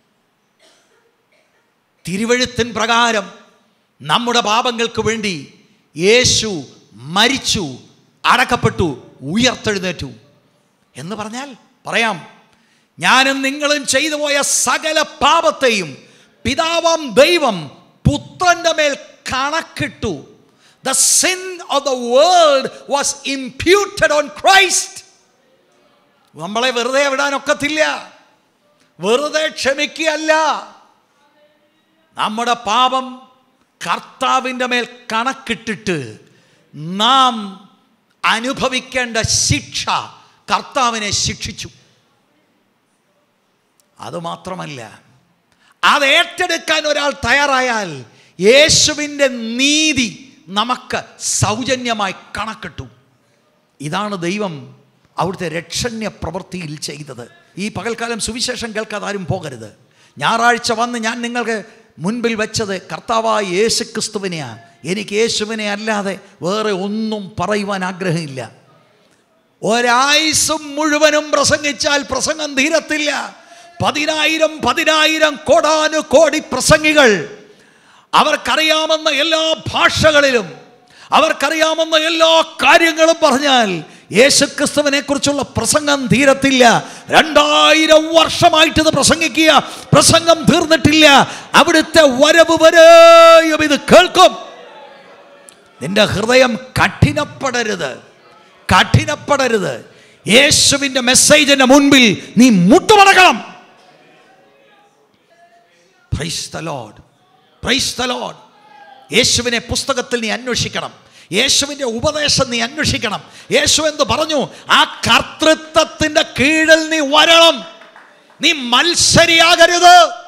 തിരുവെഴുത്തിൻ പ്രകാരം നമ്മുടെ പാപങ്ങൾക്ക് വേണ്ടി യേശു മരിച്ചു, അടക്കപ്പെട്ടു, ഉയർത്തെഴുന്നേറ്റു. എന്ന് പറഞ്ഞാൽ പറയാം, ഞാനും നിങ്ങളും ചെയ്തു പോയ സകല പാപത്തെയും പിതാവാം ദൈവം പുത്രന്റെ മേൽ കണക്കിട്ടു. The sin of the world was imputed on Christ. നമ്മളെ വെറുതെ വിടാനൊക്കത്തില്ല, വെറുതെ ക്ഷമിക്കുകയല്ല. നമ്മുടെ പാപം കർത്താവിൻ്റെ മേൽ കണക്കിട്ടിട്ട് നാം അനുഭവിക്കേണ്ട ശിക്ഷ കർത്താവിനെ ശിക്ഷിച്ചു. അതുമാത്രമല്ല, അത് ഏറ്റെടുക്കാൻ ഒരാൾ തയ്യാറായാൽ യേശുവിൻ്റെ നീതി നമുക്ക് സൗജന്യമായി കണക്കിട്ടു. ഇതാണ് ദൈവം അവിടുത്തെ രക്ഷണ്യ പ്രവൃത്തിയിൽ ചെയ്തത്. ഈ പകൽക്കാലം സുവിശേഷം കേൾക്കാതെ ആരും പോകരുത്. ഞായറാഴ്ച വന്ന് ഞാൻ നിങ്ങൾക്ക് മുൻപിൽ വെച്ചത് കർത്താവായ യേശുക്രിസ്തുവിനെയാണ്. എനിക്ക് യേശുവിനെ അല്ലാതെ വേറെ ഒന്നും പറയുവാൻ ആഗ്രഹമില്ല. ഒരായുസ്സും മുഴുവനും പ്രസംഗിച്ചാൽ പ്രസംഗം തീരത്തില്ല. 10,000 കോടാനുകോടി പ്രസംഗികൾ, അവർക്കറിയാമെന്ന എല്ലാ ഭാഷകളിലും അവർക്കറിയാമെന്ന എല്ലാ കാര്യങ്ങളും പറഞ്ഞാൽ യേശുക്രിസ്തുവിനെ കുറിച്ചുള്ള പ്രസംഗം തീരത്തില്ല. 2000 വർഷമായിട്ട് ഇത് പ്രസംഗിക്കുക, പ്രസംഗം തീർന്നിട്ടില്ല. അവിടുത്തെ വരവ് വരെയും ഇത് കേൾക്കും. നിന്റെ ഹൃദയം കഠിനപ്പെടരുത്. യേശുവിൻ്റെ മെസ്സേജിന്റെ മുൻപിൽ നീ മുട്ടുമടക്കണം. Praise the Lord, praise the Lord. യേശുവിനെ പുസ്തകത്തിൽ നീ അന്വേഷിക്കണം. യേശുവിൻ്റെ ഉപദേശം നീ അന്വേഷിക്കണം. യേശു എന്ന് പറഞ്ഞു, ആ കർത്തൃത്വത്തിൻ്റെ കീഴിൽ നീ വരണം. നീ മത്സരിയാകരുത്.